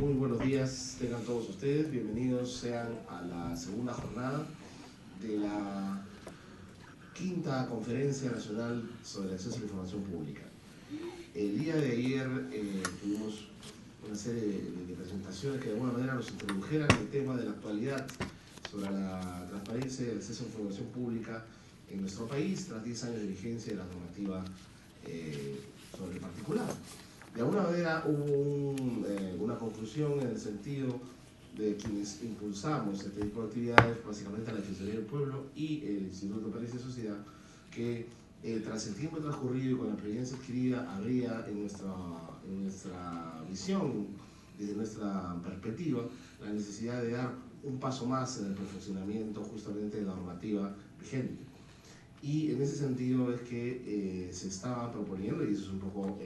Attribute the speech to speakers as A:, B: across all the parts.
A: Muy buenos días, tengan todos ustedes, bienvenidos sean a la segunda jornada de la quinta Conferencia Nacional sobre el Acceso a la Información Pública. El día de ayer tuvimos una serie de presentaciones que de alguna manera nos introdujeran el tema de la actualidad sobre la transparencia y el acceso a la información pública en nuestro país tras 10 años de vigencia de la normativa sobre el particular. De alguna manera hubo una conclusión en el sentido de quienes impulsamos este tipo de actividades, básicamente la Defensoría del Pueblo y el Instituto de País y Sociedad, que tras el tiempo transcurrido y con la experiencia adquirida, habría en nuestra visión, desde nuestra perspectiva, la necesidad de dar un paso más en el perfeccionamiento justamente de la normativa vigente. Y en ese sentido es que se estaba proponiendo, y eso es un poco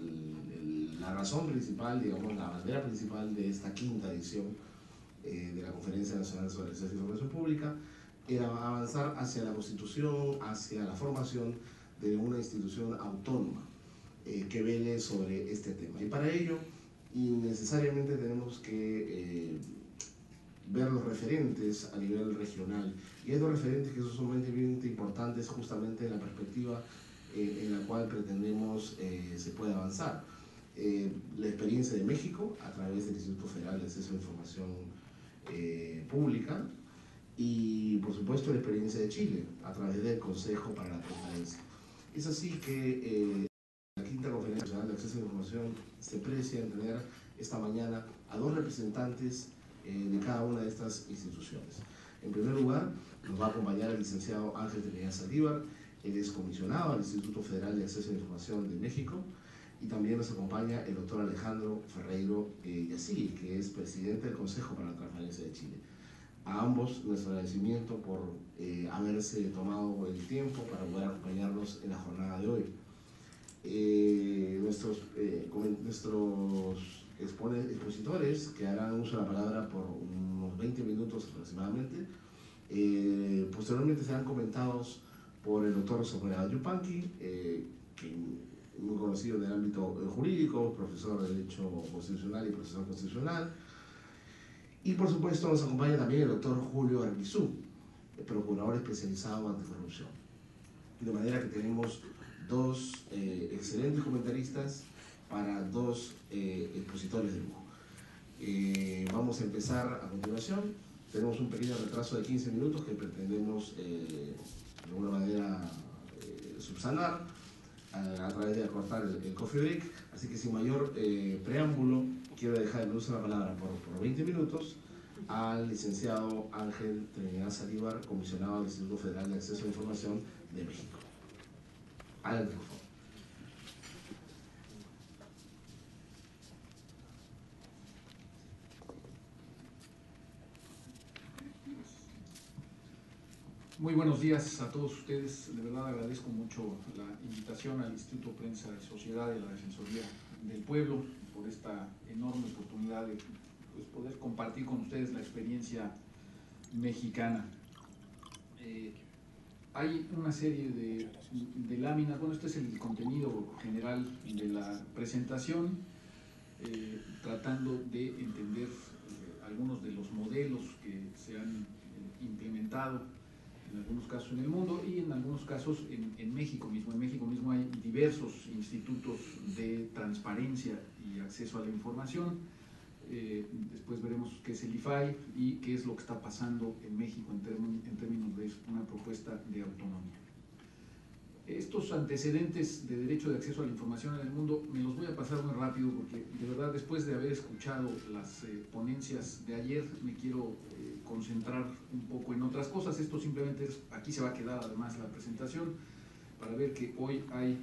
A: la razón principal, digamos, la bandera principal de esta quinta edición de la Conferencia Nacional sobre el Acceso a la Información Pública, era avanzar hacia la constitución, hacia la formación de una institución autónoma que vele sobre este tema. Y para ello, necesariamente tenemos que ver los referentes a nivel regional. Y hay dos referentes que son sumamente importantes justamente en la perspectiva en la cual pretendemos se pueda avanzar. La experiencia de México a través del Instituto Federal de Acceso a la Información Pública y por supuesto la experiencia de Chile a través del Consejo para la Transparencia. Es así que la quinta Conferencia Nacional de Acceso a la Información se precia en tener esta mañana a dos representantes de cada una de estas instituciones. En primer lugar, nos va a acompañar el licenciado Ángel Trinidad Saldívar, él es comisionado al Instituto Federal de Acceso a la Información de México, y también nos acompaña el doctor Alejandro Ferreiro Yací, que es presidente del Consejo para la Transparencia de Chile. A ambos nuestro agradecimiento por haberse tomado el tiempo para poder acompañarnos en la jornada de hoy. Nuestros expositores que harán uso de la palabra por unos 20 minutos aproximadamente, posteriormente serán comentados por el doctor Samuel Yupanqui, muy conocido en el ámbito jurídico, profesor de Derecho Constitucional y profesor constitucional. Y por supuesto nos acompaña también el doctor Julio Arbizu, procurador especializado en anticorrupción. De manera que tenemos dos excelentes comentaristas para dos expositores de lujo. Vamos a empezar a continuación. Tenemos un pequeño retraso de 15 minutos que pretendemos de alguna manera subsanar a través de acortar el coffee break, así que sin mayor preámbulo quiero dejar el uso de la palabra por 20 minutos al licenciado Ángel Trinidad Saldívar, comisionado del Instituto Federal de Acceso a la Información de México. Adelante, por favor.
B: Muy buenos días a todos ustedes. De verdad agradezco mucho la invitación al Instituto Prensa y Sociedad de la Defensoría del Pueblo por esta enorme oportunidad de poder compartir con ustedes la experiencia mexicana. Hay una serie de láminas. Bueno, este es el contenido general de la presentación, tratando de entender algunos de los modelos que se han implementado en algunos casos en el mundo y en algunos casos en México mismo. En México mismo hay diversos institutos de transparencia y acceso a la información. Después veremos qué es el IFAI y qué es lo que está pasando en México en términos de una propuesta de autonomía. Estos antecedentes de derecho de acceso a la información en el mundo me los voy a pasar muy rápido porque de verdad después de haber escuchado las ponencias de ayer me quiero concentrar un poco en otras cosas. Esto simplemente aquí se va a quedar además la presentación para ver que hoy hay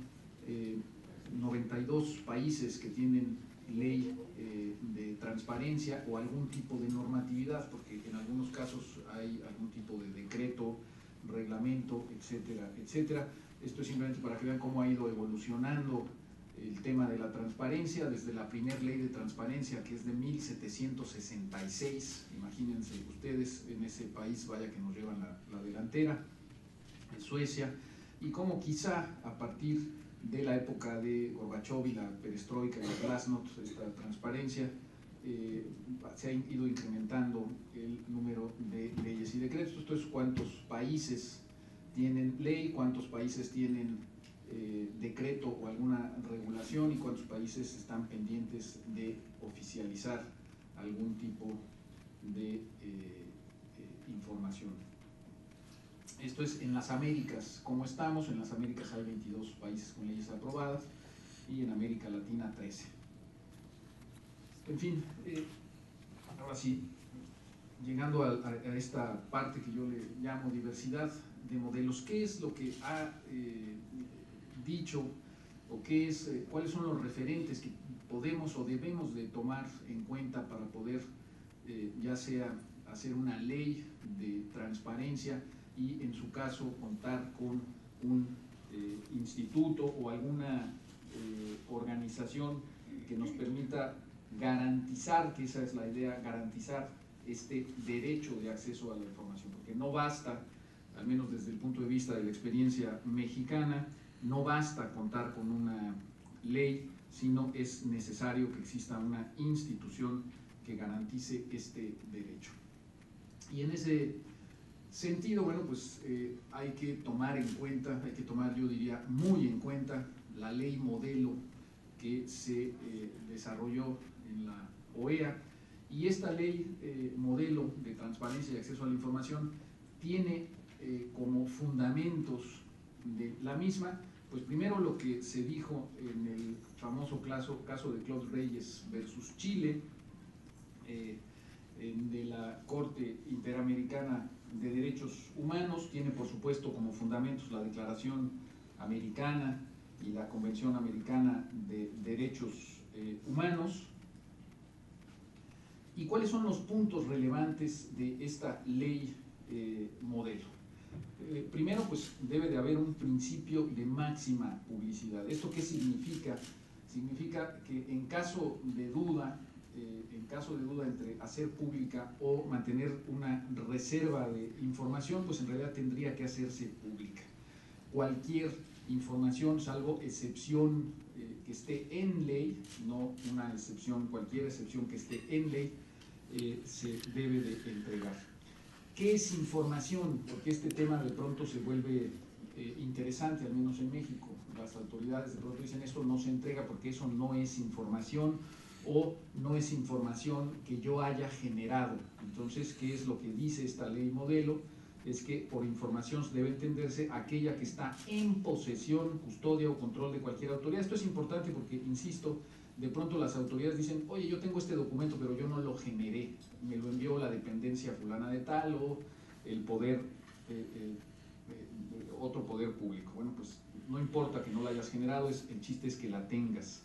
B: 92 países que tienen ley de transparencia o algún tipo de normatividad, porque en algunos casos hay algún tipo de decreto, reglamento, etcétera, etcétera. Esto es simplemente para que vean cómo ha ido evolucionando el tema de la transparencia desde la primera ley de transparencia, que es de 1766. Imagínense ustedes, en ese país, vaya que nos llevan la delantera, en Suecia, y cómo quizá a partir de la época de Gorbachov y la perestroika y la glasnost, esta transparencia se ha ido incrementando el número de leyes y decretos. Esto es cuántos países tienen ley, cuántos países tienen decreto o alguna regulación y cuántos países están pendientes de oficializar algún tipo de información. Esto es en las Américas. ¿Cómo estamos? En las Américas hay 22 países con leyes aprobadas y en América Latina 13. En fin, ahora sí, llegando a esta parte que yo le llamo diversidad de modelos, ¿qué es lo que ha dicho o cuáles son los referentes que podemos o debemos de tomar en cuenta para poder ya sea hacer una ley de transparencia y en su caso contar con un instituto o alguna organización que nos permita garantizar, que esa es la idea, garantizar este derecho de acceso a la información, porque no basta, al menos desde el punto de vista de la experiencia mexicana, no basta contar con una ley, sino es necesario que exista una institución que garantice este derecho. Y en ese sentido, bueno, pues hay que tomar en cuenta, yo diría, muy en cuenta la ley modelo que se desarrolló en la OEA, y esta ley modelo de transparencia y acceso a la información tiene como fundamentos de la misma, pues primero lo que se dijo en el famoso caso de Claude Reyes versus Chile, de la Corte Interamericana de Derechos Humanos, tiene por supuesto como fundamentos la Declaración Americana y la Convención Americana de Derechos Humanos. ¿Y cuáles son los puntos relevantes de esta ley modelo? Primero, pues debe de haber un principio de máxima publicidad. ¿Esto qué significa? Significa que en caso de duda entre hacer pública o mantener una reserva de información, pues en realidad tendría que hacerse pública. Cualquier información, salvo excepción que esté en ley, no una excepción, cualquier excepción que esté en ley, se debe de entregar. ¿Qué es información? Porque este tema de pronto se vuelve interesante, al menos en México. Las autoridades de pronto dicen esto no se entrega porque eso no es información o no es información que yo haya generado. Entonces, ¿qué es lo que dice esta ley modelo? Es que por información debe entenderse aquella que está en posesión, custodia o control de cualquier autoridad. Esto es importante porque, insisto, de pronto las autoridades dicen, oye, yo tengo este documento, pero yo no lo generé, me lo envió la dependencia fulana de tal o el poder, otro poder público. Bueno, pues no importa que no la hayas generado, el chiste es que la tengas.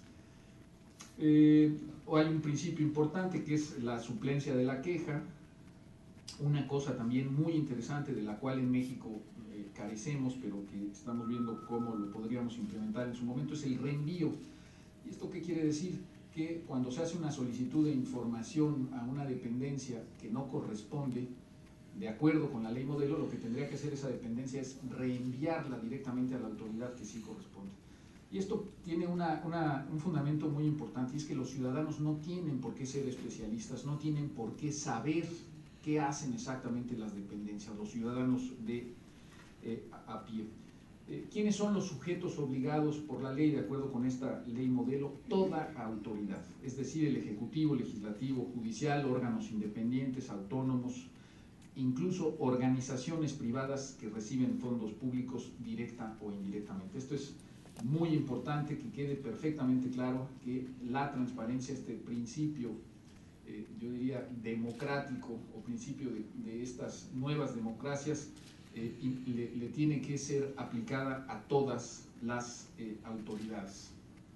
B: O hay un principio importante que es la suplencia de la queja. Una cosa también muy interesante de la cual en México carecemos, pero que estamos viendo cómo lo podríamos implementar en su momento, es el reenvío. ¿Y esto qué quiere decir? Que cuando se hace una solicitud de información a una dependencia que no corresponde, de acuerdo con la ley modelo, lo que tendría que hacer esa dependencia es reenviarla directamente a la autoridad que sí corresponde. Y esto tiene un fundamento muy importante, y es que los ciudadanos no tienen por qué ser especialistas, no tienen por qué saber qué hacen exactamente las dependencias, los ciudadanos de a pie. ¿Quiénes son los sujetos obligados por la ley de acuerdo con esta ley modelo? Toda autoridad, es decir, el Ejecutivo, Legislativo, Judicial, órganos independientes, autónomos, incluso organizaciones privadas que reciben fondos públicos directa o indirectamente. Esto es muy importante, que quede perfectamente claro que la transparencia, este principio, yo diría democrático o principio de estas nuevas democracias, le tiene que ser aplicada a todas las autoridades.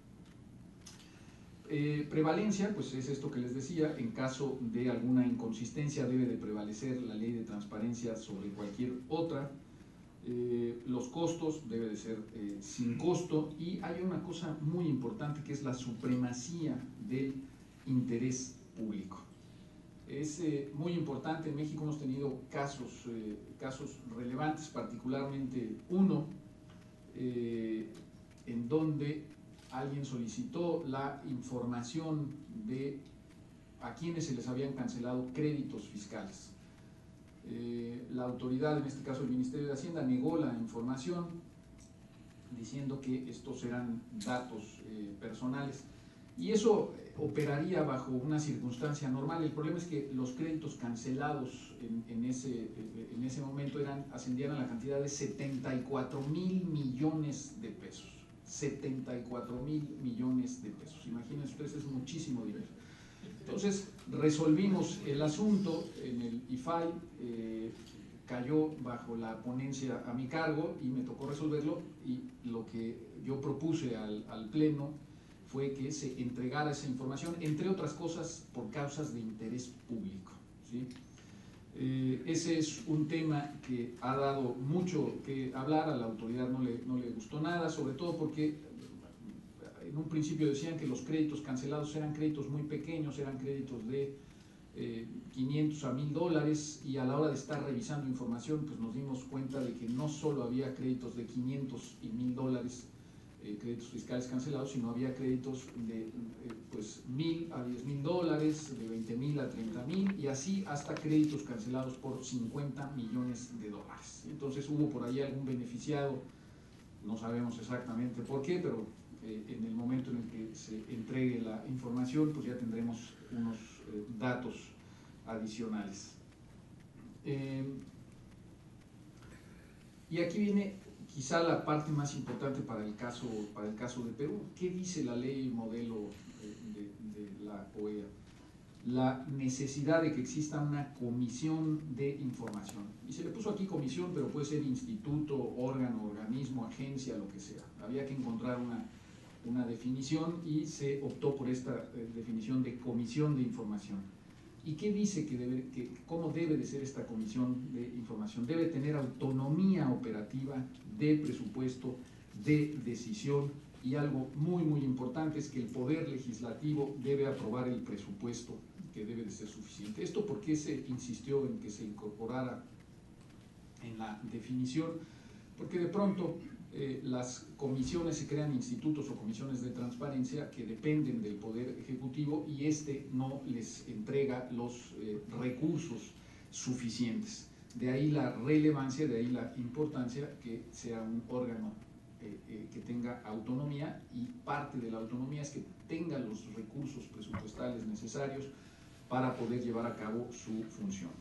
B: Prevalencia, pues es esto que les decía, en caso de alguna inconsistencia debe de prevalecer la ley de transparencia sobre cualquier otra. Los costos debe de ser sin costo, y hay una cosa muy importante que es la supremacía del interés público. Es muy importante. En México hemos tenido casos relevantes, particularmente uno en donde alguien solicitó la información de a quienes se les habían cancelado créditos fiscales. La autoridad, en este caso el Ministerio de Hacienda, negó la información diciendo que estos eran datos personales, y eso operaría bajo una circunstancia normal. El problema es que los créditos cancelados en ese momento ascendían a la cantidad de 74,000 millones de pesos. 74,000 millones de pesos. Imagínense ustedes, es muchísimo dinero. Entonces resolvimos el asunto en el IFAI, cayó bajo la ponencia a mi cargo y me tocó resolverlo, y lo que yo propuse al Pleno fue que se entregara esa información, entre otras cosas por causas de interés público, ¿sí? Ese es un tema que ha dado mucho que hablar, a la autoridad no le gustó nada, sobre todo porque en un principio decían que los créditos cancelados eran créditos muy pequeños, eran créditos de 500 a $1,000, y a la hora de estar revisando información pues nos dimos cuenta de que no solo había créditos de 500 y $1,000, créditos fiscales cancelados, sino había créditos de pues $1,000 a $10,000, de 20,000 a 30,000, y así hasta créditos cancelados por 50 millones de dólares. Entonces hubo por ahí algún beneficiado, no sabemos exactamente por qué, pero en el momento en el que se entregue la información pues ya tendremos unos datos adicionales. Y aquí viene quizá la parte más importante para el caso de Perú. ¿Qué dice la ley modelo de la OEA? La necesidad de que exista una comisión de información. Y se le puso aquí comisión, pero puede ser instituto, órgano, organismo, agencia, lo que sea. Había que encontrar una definición y se optó por esta definición de comisión de información. ¿Y qué dice cómo debe de ser esta comisión de información? Debe tener autonomía operativa, de presupuesto, de decisión, y algo muy muy importante es que el Poder Legislativo debe aprobar el presupuesto, que debe de ser suficiente. ¿Esto por qué se insistió en que se incorporara en la definición? Porque de pronto las comisiones se crean institutos o comisiones de transparencia que dependen del Poder Ejecutivo, y este no les entrega los recursos suficientes. De ahí la relevancia, de ahí la importancia que sea un órgano que tenga autonomía, y parte de la autonomía es que tenga los recursos presupuestales necesarios para poder llevar a cabo su función.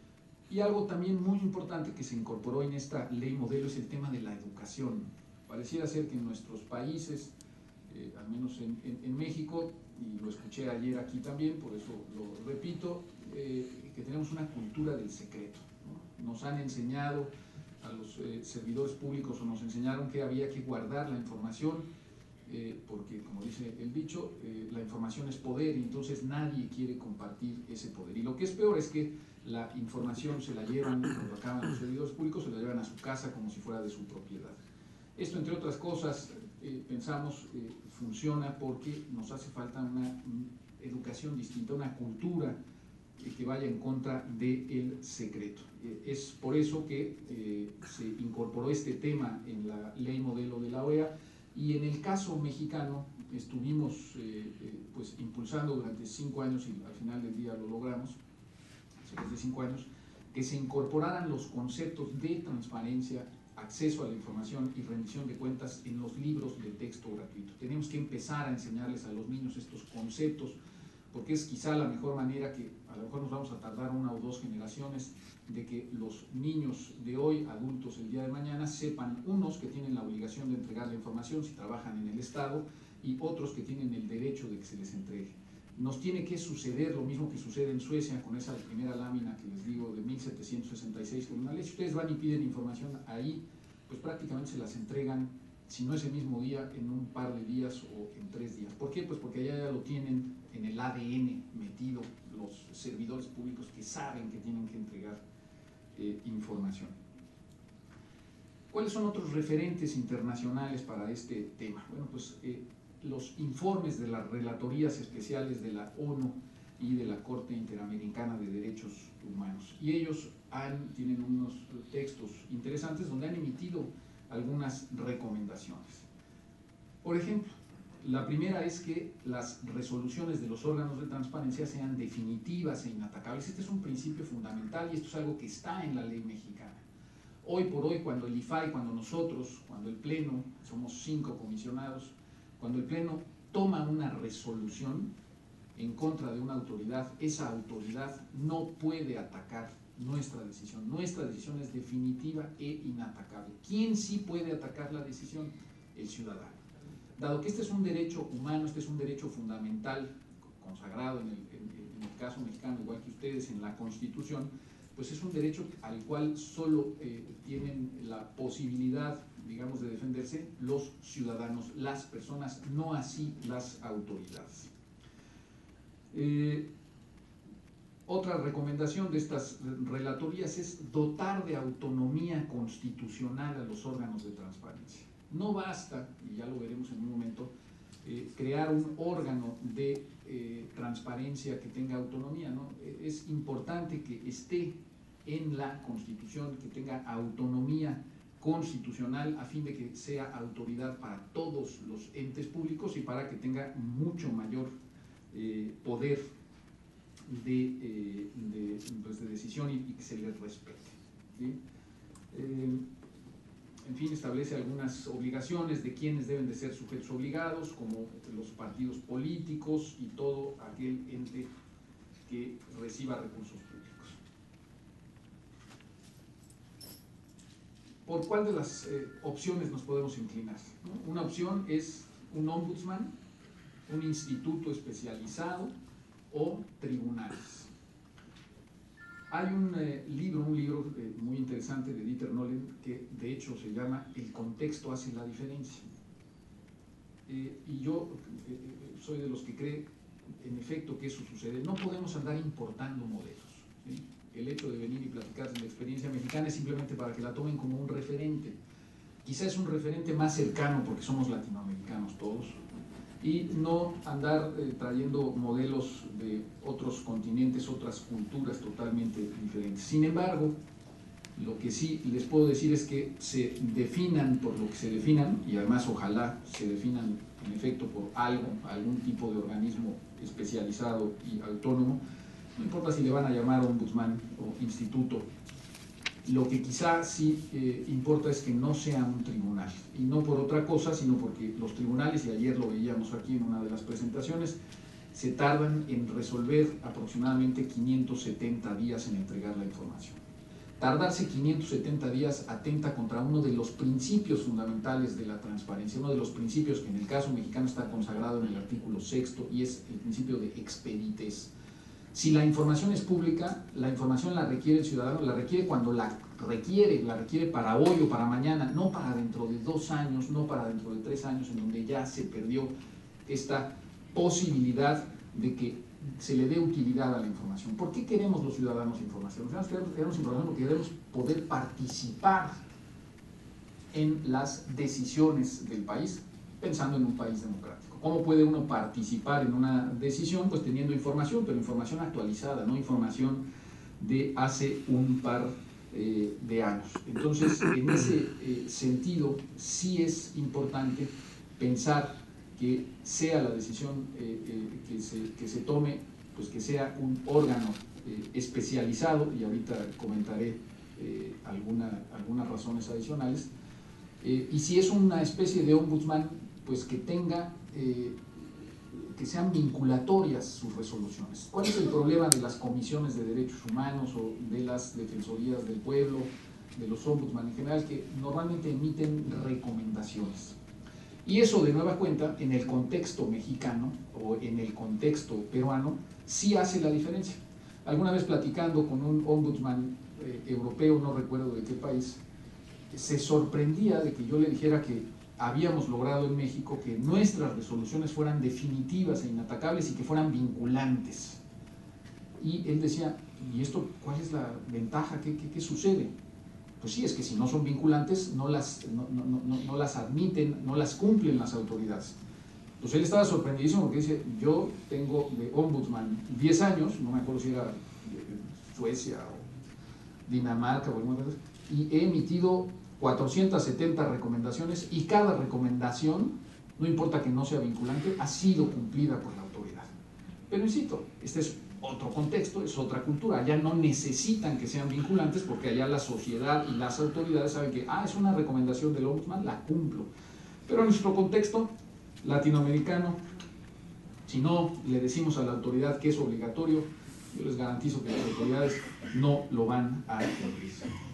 B: Y algo también muy importante que se incorporó en esta ley modelo es el tema de la educación. Pareciera ser que en nuestros países, al menos en México, y lo escuché ayer aquí también, por eso lo repito, que tenemos una cultura del secreto, ¿no? Nos han enseñado a los servidores públicos, o nos enseñaron que había que guardar la información, porque, como dice el dicho, la información es poder, y entonces nadie quiere compartir ese poder. Y lo que es peor es que la información se la llevan, cuando acaban los servidores públicos, se la llevan a su casa como si fuera de su propiedad. Esto, entre otras cosas, pensamos funciona porque nos hace falta una educación distinta, una cultura que vaya en contra del secreto. Es por eso que se incorporó este tema en la ley modelo de la OEA, y en el caso mexicano estuvimos pues impulsando durante 5 años, y al final del día lo logramos, después de 5 años, que se incorporaran los conceptos de transparencia, acceso a la información y rendición de cuentas en los libros de texto gratuito. Tenemos que empezar a enseñarles a los niños estos conceptos, porque es quizá la mejor manera, que a lo mejor nos vamos a tardar 1 o 2 generaciones, de que los niños de hoy, adultos el día de mañana, sepan, unos que tienen la obligación de entregar la información si trabajan en el Estado, y otros que tienen el derecho de que se les entregue. Nos tiene que suceder lo mismo que sucede en Suecia con esa primera lámina que les digo de 1766 con una ley. Si ustedes van y piden información ahí, pues prácticamente se las entregan, si no ese mismo día, en un par de días o en 3 días. ¿Por qué? Pues porque allá ya lo tienen en el ADN metido los servidores públicos, que saben que tienen que entregar información. ¿Cuáles son otros referentes internacionales para este tema? Bueno, pues los informes de las relatorías especiales de la ONU y de la Corte Interamericana de Derechos Humanos. Y ellos tienen unos textos interesantes donde han emitido algunas recomendaciones. Por ejemplo, La primera es que las resoluciones de los órganos de transparencia sean definitivas e inatacables. Este es un principio fundamental y esto es algo que está en la ley mexicana. Hoy por hoy, cuando el IFAI, cuando nosotros, cuando el Pleno, somos 5 comisionados, cuando el Pleno toma una resolución en contra de una autoridad, esa autoridad no puede atacar nuestra decisión. Nuestra decisión es definitiva e inatacable. ¿Quién sí puede atacar la decisión? El ciudadano. Dado que este es un derecho humano, este es un derecho fundamental, consagrado en el caso mexicano, igual que ustedes, en la Constitución, pues es un derecho al cual solo tienen la posibilidad, digamos, de defenderse los ciudadanos, las personas, no así las autoridades. Otra recomendación de estas relatorías es dotar de autonomía constitucional a los órganos de transparencia. No basta, y ya lo veremos en un momento, crear un órgano de transparencia que tenga autonomía, ¿no? Es importante que esté en la Constitución, que tenga autonomía constitucional a fin de que sea autoridad para todos los entes públicos y para que tenga mucho mayor poder de decisión y que se les respete, ¿sí? En fin, establece algunas obligaciones de quienes deben de ser sujetos obligados, como los partidos políticos y todo aquel ente que reciba recursos públicos. ¿Por cuál de las opciones nos podemos inclinar? ¿No? Una opción es un ombudsman, un instituto especializado o tribunales. Hay un libro muy interesante de Dieter Nolen que de hecho se llama El contexto hace la diferencia. Y yo soy de los que cree en efecto que eso sucede. No podemos andar importando modelos, ¿sí? El hecho de venir y platicar de la experiencia mexicana es simplemente para que la tomen como un referente. Quizás es un referente más cercano porque somos latinoamericanos todos, y no andar trayendo modelos de otros continentes, otras culturas totalmente diferentes. Sin embargo, lo que sí les puedo decir es que se definan por lo que se definan, y además ojalá se definan en efecto por algún tipo de organismo especializado y autónomo, no importa si le van a llamar ombudsman o instituto. Lo que quizá sí importa es que no sea un tribunal, y no por otra cosa, sino porque los tribunales, y ayer lo veíamos aquí en una de las presentaciones, se tardan en resolver aproximadamente 570 días en entregar la información. Tardarse 570 días atenta contra uno de los principios fundamentales de la transparencia, uno de los principios que en el caso mexicano está consagrado en el artículo 6, y es el principio de expeditez. Si la información es pública, la información la requiere el ciudadano, la requiere cuando la requiere para hoy o para mañana, no para dentro de 2 años, no para dentro de 3 años, en donde ya se perdió esta posibilidad de que se le dé utilidad a la información. ¿Por qué queremos los ciudadanos información? Queremos información porque queremos poder participar en las decisiones del país, pensando en un país democrático. ¿Cómo puede uno participar en una decisión? Pues teniendo información, pero información actualizada, no información de hace un par de años. Entonces, en ese sentido, sí es importante pensar que sea la decisión que se tome, pues que sea un órgano especializado, y ahorita comentaré algunas razones adicionales, y si es una especie de ombudsman, pues que tenga, que sean vinculatorias sus resoluciones. ¿Cuál es el problema de las comisiones de derechos humanos o de las defensorías del pueblo, de los ombudsman en general, que normalmente emiten recomendaciones? Y eso, de nueva cuenta, en el contexto mexicano o en el contexto peruano, sí hace la diferencia. Alguna vez platicando con un ombudsman europeo, no recuerdo de qué país, se sorprendía de que yo le dijera que habíamos logrado en México que nuestras resoluciones fueran definitivas e inatacables y que fueran vinculantes. Y él decía, ¿y esto cuál es la ventaja? ¿Qué sucede? Pues sí, es que si no son vinculantes, no las admiten, no las cumplen las autoridades. Pues él estaba sorprendidísimo porque dice, yo tengo de ombudsman 10 años, no me acuerdo si era Suecia o Dinamarca o alguna cosa, y he emitido 470 recomendaciones, y cada recomendación no importa que no sea vinculante, ha sido cumplida por la autoridad. Pero insisto, este es otro contexto, es otra cultura. Allá no necesitan que sean vinculantes porque allá la sociedad y las autoridades saben que es una recomendación del Ombudsman, la cumplo. Pero en nuestro contexto latinoamericano, si no le decimos a la autoridad que es obligatorio, yo les garantizo que las autoridades no lo van a cumplir.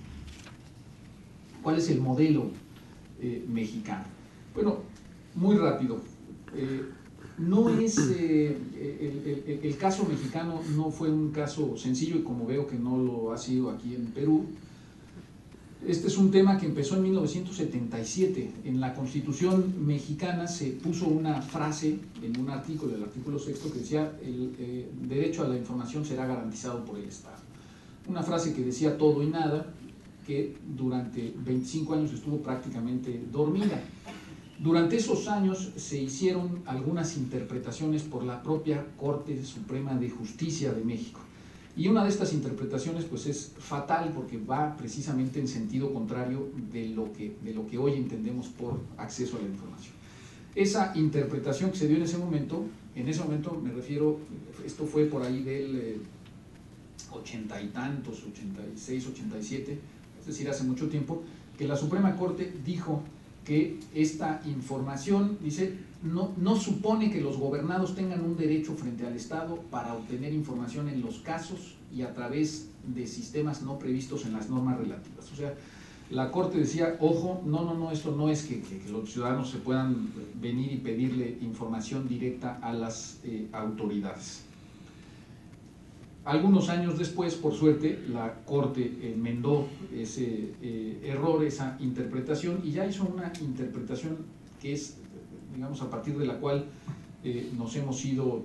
B: ¿Cuál es el modelo mexicano? Bueno, muy rápido. No es el caso mexicano no fue un caso sencillo, y como veo que no lo ha sido aquí en Perú. Este es un tema que empezó en 1977. En la Constitución mexicana se puso una frase en un artículo, el artículo 6, que decía: el derecho a la información será garantizado por el Estado. Una frase que decía todo y nada, que durante 25 años estuvo prácticamente dormida. Durante esos años se hicieron algunas interpretaciones por la propia Corte Suprema de Justicia de México. Y una de estas interpretaciones pues es fatal porque va precisamente en sentido contrario de lo que hoy entendemos por acceso a la información. Esa interpretación que se dio en ese momento me refiero, esto fue por ahí del 80 y tantos, 86, 87, es decir, hace mucho tiempo, que la Suprema Corte dijo que esta información, dice, no supone que los gobernados tengan un derecho frente al Estado para obtener información en los casos y a través de sistemas no previstos en las normas relativas. O sea, la Corte decía, ojo, no, esto no es que los ciudadanos se puedan venir y pedirle información directa a las autoridades. Algunos años después, por suerte, la Corte enmendó ese error, esa interpretación, y ya hizo una interpretación que es, digamos, a partir de la cual nos hemos ido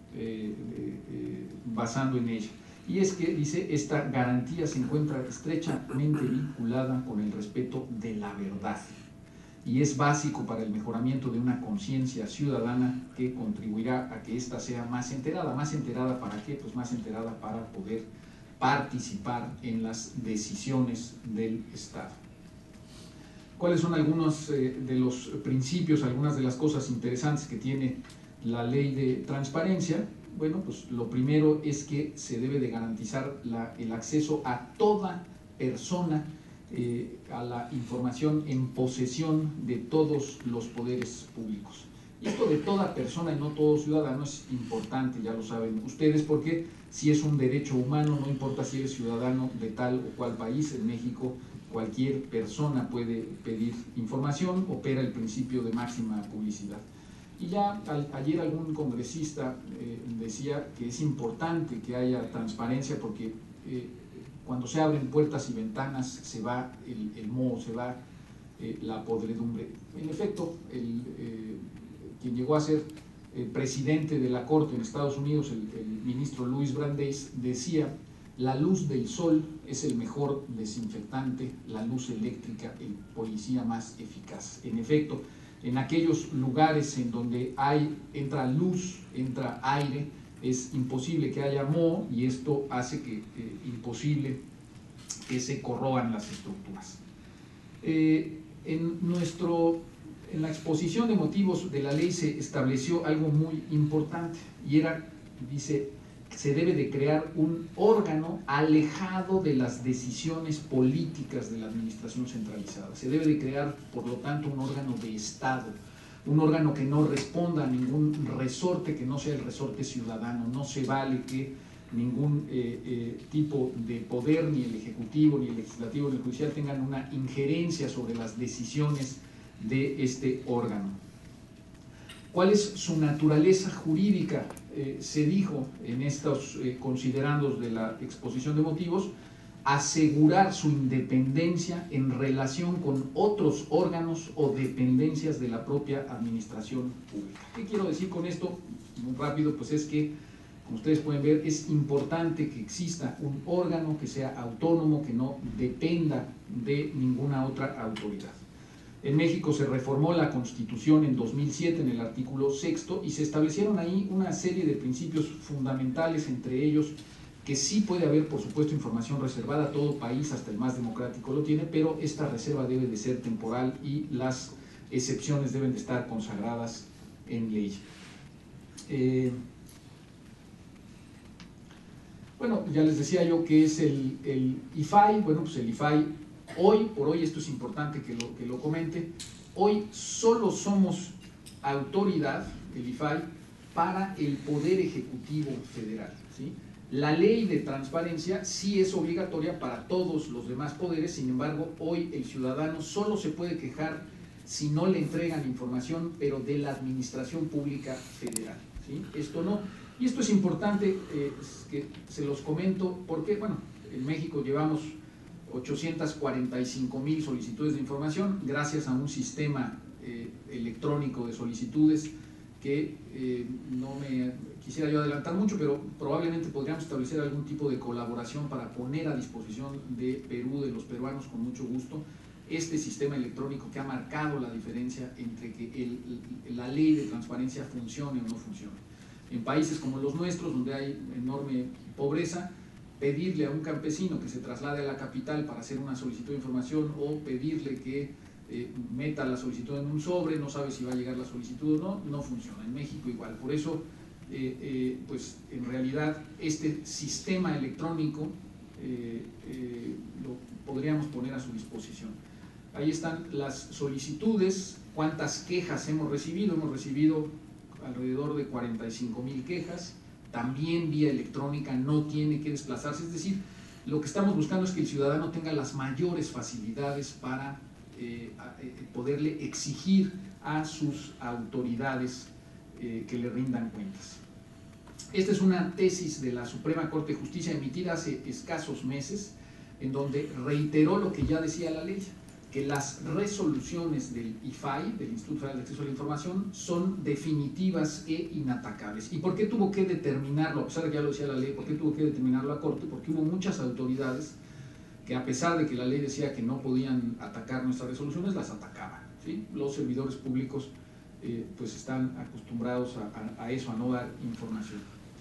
B: basando en ella. Y es que, dice, esta garantía se encuentra estrechamente vinculada con el respeto de la verdad y es básico para el mejoramiento de una conciencia ciudadana que contribuirá a que ésta sea más enterada. ¿Más enterada para qué? Pues más enterada para poder participar en las decisiones del Estado. ¿Cuáles son algunos de los principios, algunas de las cosas interesantes que tiene la ley de transparencia? Bueno, pues lo primero es que se debe de garantizar el acceso a toda persona a la información en posesión de todos los poderes públicos. Y esto de toda persona y no todo ciudadano es importante, ya lo saben ustedes, porque si es un derecho humano, no importa si eres ciudadano de tal o cual país, en México cualquier persona puede pedir información, opera el principio de máxima publicidad. Y ya ayer algún congresista decía que es importante que haya transparencia porque cuando se abren puertas y ventanas se va el moho, se va la podredumbre. En efecto, quien llegó a ser presidente de la Corte en Estados Unidos, el ministro Louis Brandeis, decía: la luz del sol es el mejor desinfectante, la luz eléctrica el policía más eficaz. En efecto, en aquellos lugares en donde entra luz, entra aire, es imposible que haya moho y esto hace imposible que se corroan las estructuras. En la exposición de motivos de la ley se estableció algo muy importante y dice, se debe de crear un órgano alejado de las decisiones políticas de la administración centralizada. Se debe de crear, por lo tanto, un órgano de Estado, un órgano que no responda a ningún resorte que no sea el resorte ciudadano. No se vale que ningún tipo de poder, ni el ejecutivo, ni el legislativo, ni el judicial, tengan una injerencia sobre las decisiones de este órgano. ¿Cuál es su naturaleza jurídica? Se dijo en estos considerandos de la exposición de motivos: asegurar su independencia en relación con otros órganos o dependencias de la propia administración pública. ¿Qué quiero decir con esto? Muy rápido, pues es que, como ustedes pueden ver, es importante que exista un órgano que sea autónomo, que no dependa de ninguna otra autoridad. En México se reformó la Constitución en 2007 en el artículo 6 y se establecieron ahí una serie de principios fundamentales, entre ellos que sí puede haber, por supuesto, información reservada. Todo país, hasta el más democrático, lo tiene, pero esta reserva debe de ser temporal y las excepciones deben de estar consagradas en ley. Bueno, ya les decía yo que es el IFAI. Bueno, pues el IFAI, hoy por hoy, esto es importante que lo comente, hoy solo somos autoridad, el IFAI, para el Poder Ejecutivo Federal, ¿sí? La ley de transparencia sí es obligatoria para todos los demás poderes, sin embargo, hoy el ciudadano solo se puede quejar si no le entregan información, pero de la Administración Pública Federal, ¿sí? Esto no. Y esto es importante que se los comento porque, bueno, en México llevamos 845,000 solicitudes de información gracias a un sistema electrónico de solicitudes que no me quisiera yo adelantar mucho, pero probablemente podríamos establecer algún tipo de colaboración para poner a disposición de Perú, de los peruanos, con mucho gusto, este sistema electrónico que ha marcado la diferencia entre que la ley de transparencia funcione o no funcione. En países como los nuestros, donde hay enorme pobreza, pedirle a un campesino que se traslade a la capital para hacer una solicitud de información o pedirle que meta la solicitud en un sobre, no sabe si va a llegar la solicitud o no, no funciona. En México igual. Por eso, pues en realidad, este sistema electrónico lo podríamos poner a su disposición. Ahí están las solicitudes, cuántas quejas hemos recibido. Hemos recibido alrededor de 45,000 quejas, también vía electrónica, no tiene que desplazarse, es decir, lo que estamos buscando es que el ciudadano tenga las mayores facilidades para poderle exigir a sus autoridades que le rindan cuentas. Esta es una tesis de la Suprema Corte de Justicia emitida hace escasos meses, en donde reiteró lo que ya decía la ley, que las resoluciones del IFAI, del Instituto Federal de Acceso a la Información, son definitivas e inatacables. ¿Y por qué tuvo que determinarlo? A pesar de que ya lo decía la ley, ¿por qué tuvo que determinarlo la Corte? Porque hubo muchas autoridades que, a pesar de que la ley decía que no podían atacar nuestras resoluciones, las atacaban, ¿sí? Los servidores públicos pues están acostumbrados a eso, a no dar información.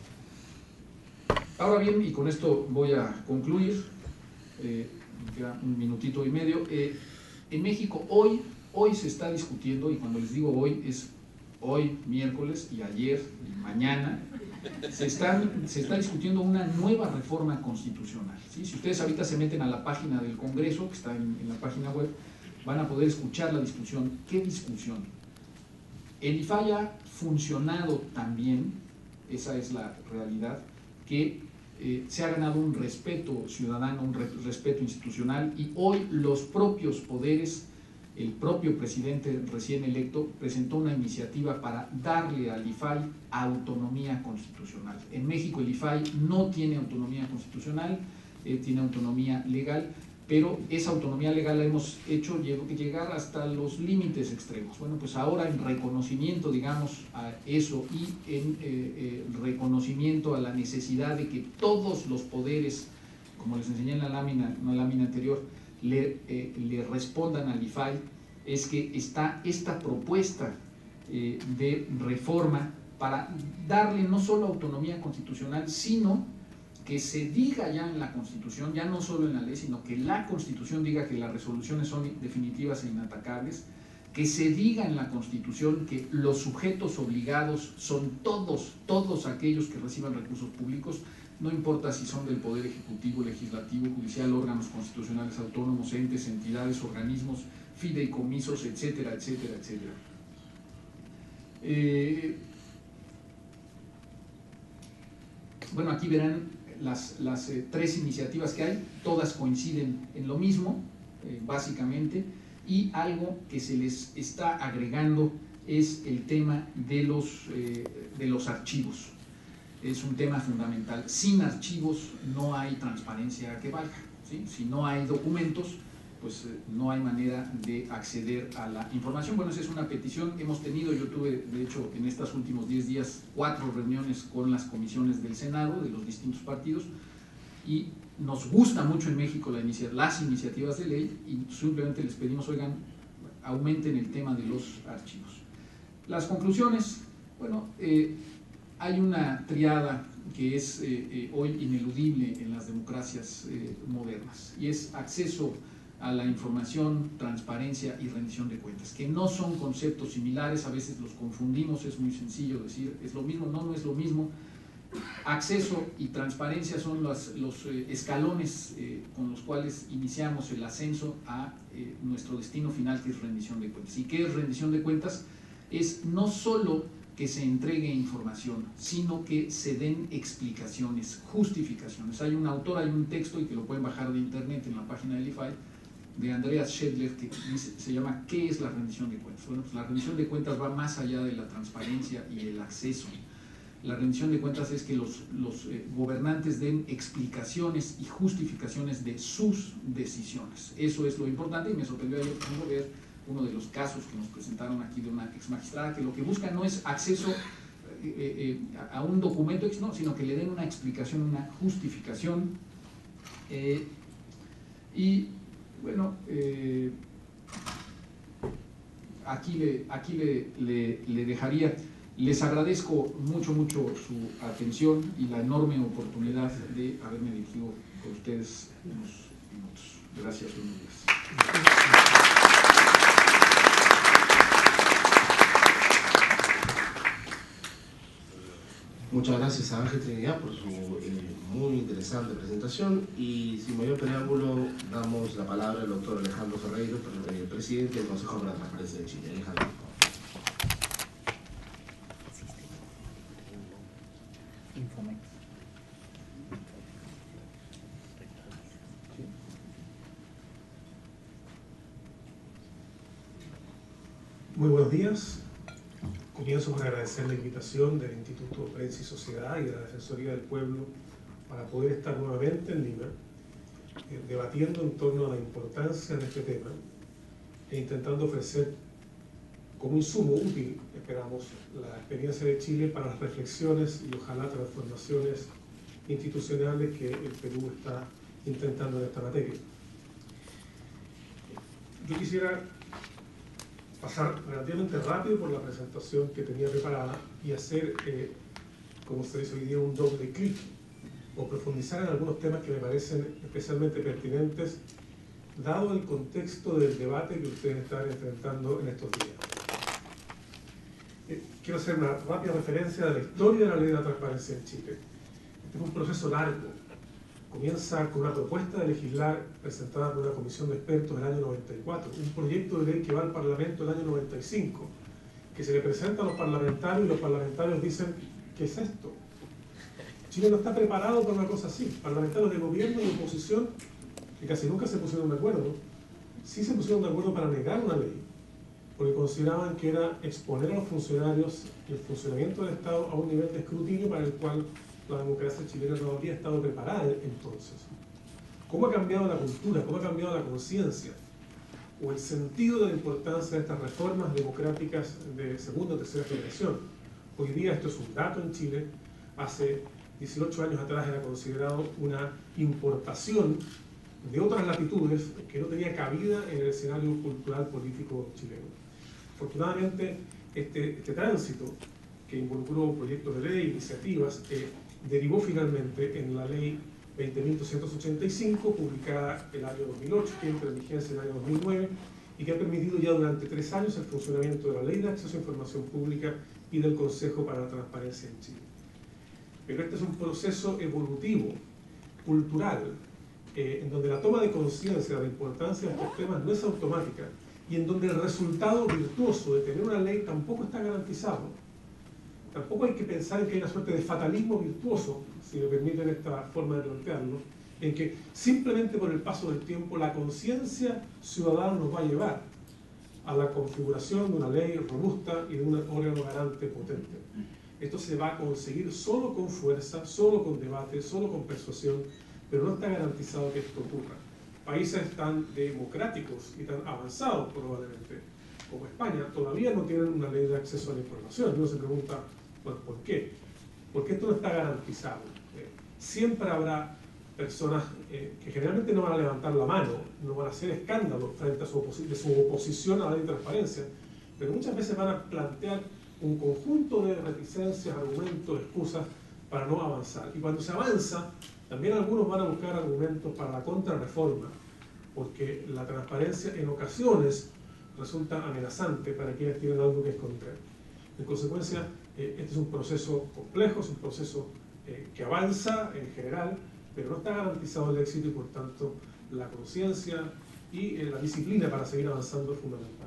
B: Ahora bien, y con esto voy a concluir, me queda un minutito y medio. En México hoy se está discutiendo, y cuando les digo hoy, es hoy, miércoles, y ayer, y mañana, se está discutiendo una nueva reforma constitucional, ¿sí? Si ustedes ahorita se meten a la página del Congreso, que está en la página web, van a poder escuchar la discusión. ¿Qué discusión? El IFAI ha funcionado tan bien, esa es la realidad, que se ha ganado un respeto ciudadano, un respeto institucional, y hoy los propios poderes, el propio presidente recién electo presentó una iniciativa para darle al IFAI autonomía constitucional. En México el IFAI no tiene autonomía constitucional, tiene autonomía legal, pero esa autonomía legal la hemos hecho llegar hasta los límites extremos. Bueno, pues ahora, en reconocimiento, digamos, a eso, y en reconocimiento a la necesidad de que todos los poderes, como les enseñé en la lámina, una lámina anterior, le respondan al IFAI, es que está esta propuesta de reforma para darle no solo autonomía constitucional, sino que se diga ya en la Constitución, ya no solo en la ley, sino que la Constitución diga que las resoluciones son definitivas e inatacables, que se diga en la Constitución que los sujetos obligados son todos aquellos que reciban recursos públicos, no importa si son del Poder Ejecutivo, Legislativo, Judicial, órganos constitucionales autónomos, entes, entidades, organismos, fideicomisos, etcétera, etcétera, etcétera. Bueno, aquí verán las tres iniciativas que hay, todas coinciden en lo mismo, básicamente, y algo que se les está agregando es el tema de los archivos. Es un tema fundamental. Sin archivos no hay transparencia que valga, ¿sí? Si no hay documentos, pues no hay manera de acceder a la información. Bueno, esa es una petición. Hemos tenido, yo tuve, de hecho, en estos últimos 10 días, 4 reuniones con las comisiones del Senado, de los distintos partidos, y nos gusta mucho en México las iniciativas de ley, y simplemente les pedimos, oigan, aumenten el tema de los archivos. Las conclusiones, bueno, hay una triada que es hoy ineludible en las democracias modernas, y es acceso a la información, transparencia y rendición de cuentas, que no son conceptos similares, a veces los confundimos, es muy sencillo decir, es lo mismo, no es lo mismo. Acceso y transparencia son los escalones con los cuales iniciamos el ascenso a nuestro destino final, que es rendición de cuentas. ¿Y qué es rendición de cuentas? Es no solo que se entregue información, sino que se den explicaciones, justificaciones. Hay un autor, hay un texto, y que lo pueden bajar de internet en la página del IFAI, de Andreas Schedler, que se llama ¿qué es la rendición de cuentas? Bueno, pues la rendición de cuentas va más allá de la transparencia y el acceso. La rendición de cuentas es que los gobernantes den explicaciones y justificaciones de sus decisiones. Eso es lo importante, y me sorprendió ayer, por ejemplo, ver uno de los casos que nos presentaron aquí de una ex magistrada, que lo que busca no es acceso a un documento, no, sino que le den una explicación, una justificación. Y bueno, aquí le dejaría. Les agradezco mucho su atención y la enorme oportunidad de haberme dirigido con ustedes unos minutos. Gracias, buenos días.
A: Muchas gracias a Ángel Trinidad por su muy interesante presentación, y sin mayor preámbulo damos la palabra al doctor Alejandro Ferreiro, presidente del Consejo para la Transparencia de Chile. Alejandro.
C: Muy buenos días. Comienzo por agradecer la invitación del Instituto Prensa y Sociedad y de la Defensoría del Pueblo para poder estar nuevamente en Lima debatiendo en torno a la importancia de este tema e intentando ofrecer como insumo útil, esperamos, la experiencia de Chile para las reflexiones y ojalá transformaciones institucionales que el Perú está intentando en esta materia. Yo quisiera pasar relativamente rápido por la presentación que tenía preparada y hacer, como se dice hoy día, un doble clic o profundizar en algunos temas que me parecen especialmente pertinentes dado el contexto del debate que ustedes están enfrentando en estos días. Quiero hacer una rápida referencia de la historia de la Ley de la Transparencia en Chile. Este fue un proceso largo. Comienza con una propuesta de legislar presentada por una comisión de expertos en el año 94, un proyecto de ley que va al Parlamento en el año 95, que se le presenta a los parlamentarios y los parlamentarios dicen, ¿qué es esto? Chile no está preparado para una cosa así. Parlamentarios de gobierno y oposición, que casi nunca se pusieron de acuerdo, sí se pusieron de acuerdo para negar una ley, porque consideraban que era exponer a los funcionarios y el funcionamiento del Estado a un nivel de escrutinio para el cual la democracia chilena no habría estado preparada entonces. ¿Cómo ha cambiado la cultura? ¿Cómo ha cambiado la conciencia? O el sentido de la importancia de estas reformas democráticas de segunda o tercera generación. Hoy día esto es un dato en Chile. Hace 18 años atrás era considerado una importación de otras latitudes que no tenía cabida en el escenario cultural político chileno. Afortunadamente, este tránsito que involucró proyectos de ley, iniciativas, derivó finalmente en la ley 20.285, publicada el año 2008, que entra en vigencia en el año 2009, y que ha permitido ya durante 3 años el funcionamiento de la Ley de Acceso a Información Pública y del Consejo para la Transparencia en Chile. Pero este es un proceso evolutivo, cultural, en donde la toma de conciencia de la importancia de estos temas no es automática, y en donde el resultado virtuoso de tener una ley tampoco está garantizado. Tampoco hay que pensar en que hay una suerte de fatalismo virtuoso, si me permiten esta forma de plantearlo, en que simplemente por el paso del tiempo la conciencia ciudadana nos va a llevar a la configuración de una ley robusta y de un órgano garante potente. Esto se va a conseguir solo con fuerza, solo con debate, solo con persuasión, pero no está garantizado que esto ocurra. Países tan democráticos y tan avanzados probablemente como España todavía no tienen una ley de acceso a la información. Uno se pregunta, bueno, ¿por qué? Porque esto no está garantizado. Siempre habrá personas que generalmente no van a levantar la mano, no van a hacer escándalos frente a su oposición a la ley de transparencia, pero muchas veces van a plantear un conjunto de reticencias, argumentos, excusas para no avanzar. Y cuando se avanza, también algunos van a buscar argumentos para la contrarreforma, porque la transparencia en ocasiones resulta amenazante para quienes tienen algo que esconder. En consecuencia, este es un proceso complejo, es un proceso que avanza en general, pero no está garantizado el éxito y por tanto la conciencia y la disciplina para seguir avanzando es fundamental.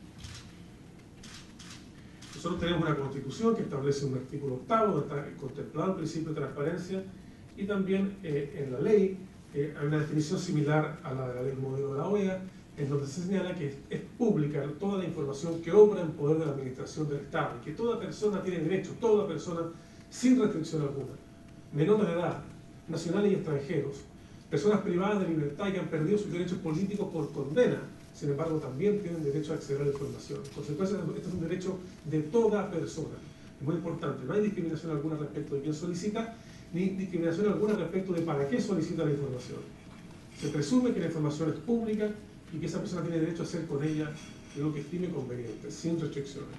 C: Nosotros tenemos una constitución que establece un artículo 8 donde está contemplado el principio de transparencia y también en la ley hay una definición similar a la de la ley modelo de la OEA en donde se señala que es pública toda la información que obra en poder de la administración del Estado y que toda persona tiene derecho, toda persona sin restricción alguna, menores de edad, nacionales y extranjeros, personas privadas de libertad y que han perdido sus derechos políticos por condena, sin embargo también tienen derecho a acceder a la información. En consecuencia, este es un derecho de toda persona. Es muy importante, no hay discriminación alguna respecto de quién solicita, ni discriminación alguna respecto de para qué solicita la información. Se presume que la información es pública y que esa persona tiene derecho a hacer con ella lo que estime conveniente, sin restricciones.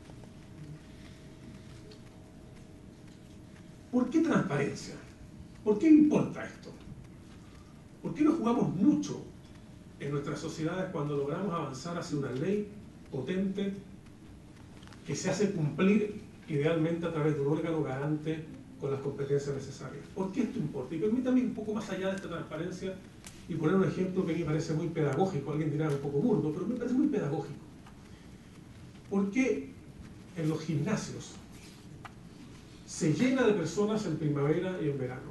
C: ¿Por qué transparencia? ¿Por qué importa esto? ¿Por qué nos jugamos mucho en nuestras sociedades cuando logramos avanzar hacia una ley potente que se hace cumplir idealmente a través de un órgano garante con las competencias necesarias? ¿Por qué esto importa? Y permítame un poco más allá de esta transparencia y poner un ejemplo que me parece muy pedagógico. Alguien dirá un poco burdo, pero me parece muy pedagógico. ¿Por qué en los gimnasios se llena de personas en primavera y en verano?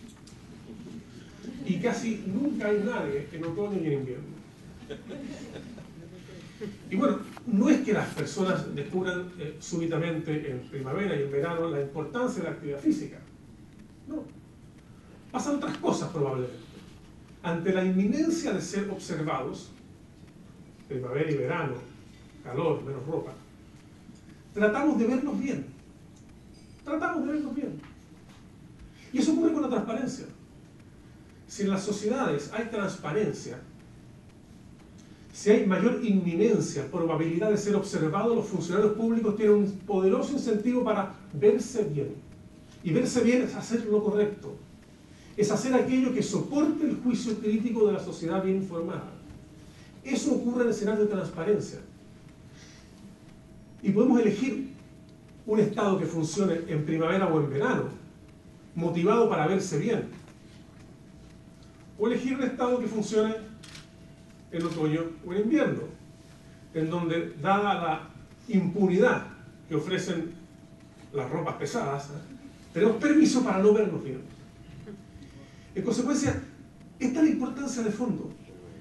C: Y casi nunca hay nadie en otoño y en invierno. Y bueno, no es que las personas descubran súbitamente en primavera y en verano la importancia de la actividad física. No. Pasan otras cosas probablemente. Ante la inminencia de ser observados, primavera y verano, calor, menos ropa, tratamos de vernos bien. Tratamos de vernos bien. Y eso ocurre con la transparencia. Si en las sociedades hay transparencia, si hay mayor inminencia, probabilidad de ser observados, los funcionarios públicos tienen un poderoso incentivo para verse bien. Y verse bien es hacer lo correcto. Es hacer aquello que soporte el juicio crítico de la sociedad bien informada. Eso ocurre en escenarios de transparencia. Y podemos elegir un Estado que funcione en primavera o en verano, motivado para verse bien. O elegir un Estado que funcione en otoño o en invierno, en donde, dada la impunidad que ofrecen las ropas pesadas, tenemos permiso para no vernos bien. En consecuencia, esta es la importancia de fondo.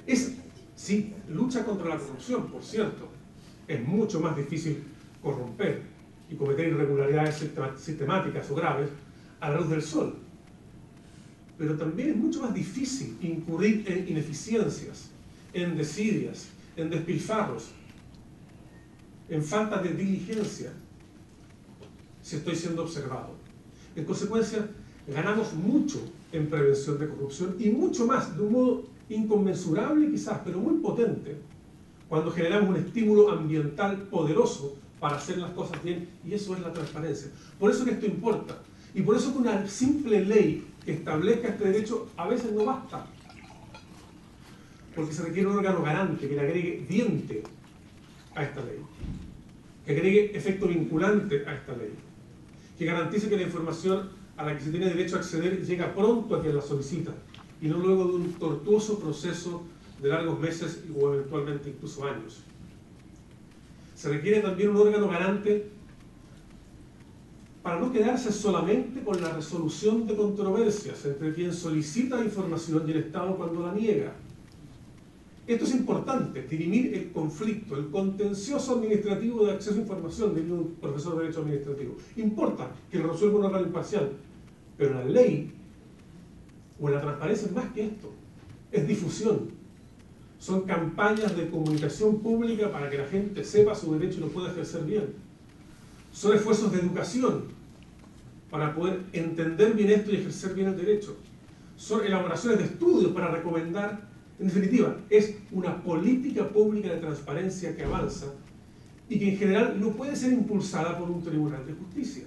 C: Sí, lucha contra la corrupción, por cierto. Es mucho más difícil corromper y cometer irregularidades sistemáticas o graves a la luz del sol. Pero también es mucho más difícil incurrir en ineficiencias, en desidias, en despilfarros, en falta de diligencia, si estoy siendo observado. En consecuencia, ganamos mucho en prevención de corrupción y mucho más, de un modo inconmensurable quizás, pero muy potente, cuando generamos un estímulo ambiental poderoso para hacer las cosas bien, y eso es la transparencia. Por eso que esto importa, y por eso que una simple ley que establezca este derecho a veces no basta, porque se requiere un órgano garante que le agregue diente a esta ley, que agregue efecto vinculante a esta ley, que garantice que la información a la que se tiene derecho a acceder llega pronto a quien la solicita y no luego de un tortuoso proceso de largos meses o eventualmente incluso años. Se requiere también un órgano garante para no quedarse solamente con la resolución de controversias entre quien solicita información y el Estado cuando la niega. Esto es importante, dirimir el conflicto, el contencioso administrativo de acceso a información, diría un profesor de Derecho Administrativo. Importa que lo resuelva un órgano imparcial, pero la ley o en la transparencia es más que esto, es difusión. Son campañas de comunicación pública para que la gente sepa su derecho y lo pueda ejercer bien. Son esfuerzos de educación para poder entender bien esto y ejercer bien el derecho. Son elaboraciones de estudios para recomendar. En definitiva, es una política pública de transparencia que avanza y que en general no puede ser impulsada por un tribunal de justicia.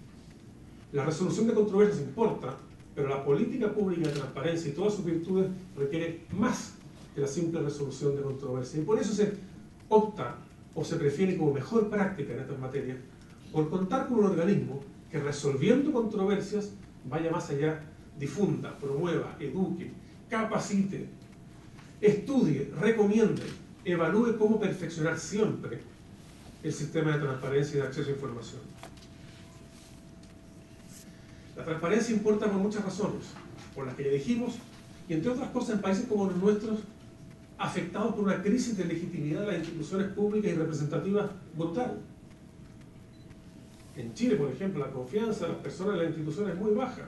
C: La resolución de controversias importa, pero la política pública de transparencia y todas sus virtudes requiere más que la simple resolución de controversias. Y por eso se opta o se prefiere como mejor práctica en estas materias por contar con un organismo que, resolviendo controversias, vaya más allá, difunda, promueva, eduque, capacite, estudie, recomiende, evalúe cómo perfeccionar siempre el sistema de transparencia y de acceso a información. La transparencia importa por muchas razones, por las que ya dijimos, y entre otras cosas en países como los nuestros, afectados por una crisis de legitimidad de las instituciones públicas y representativas brutal. En Chile, por ejemplo, la confianza de las personas en las instituciones es muy baja.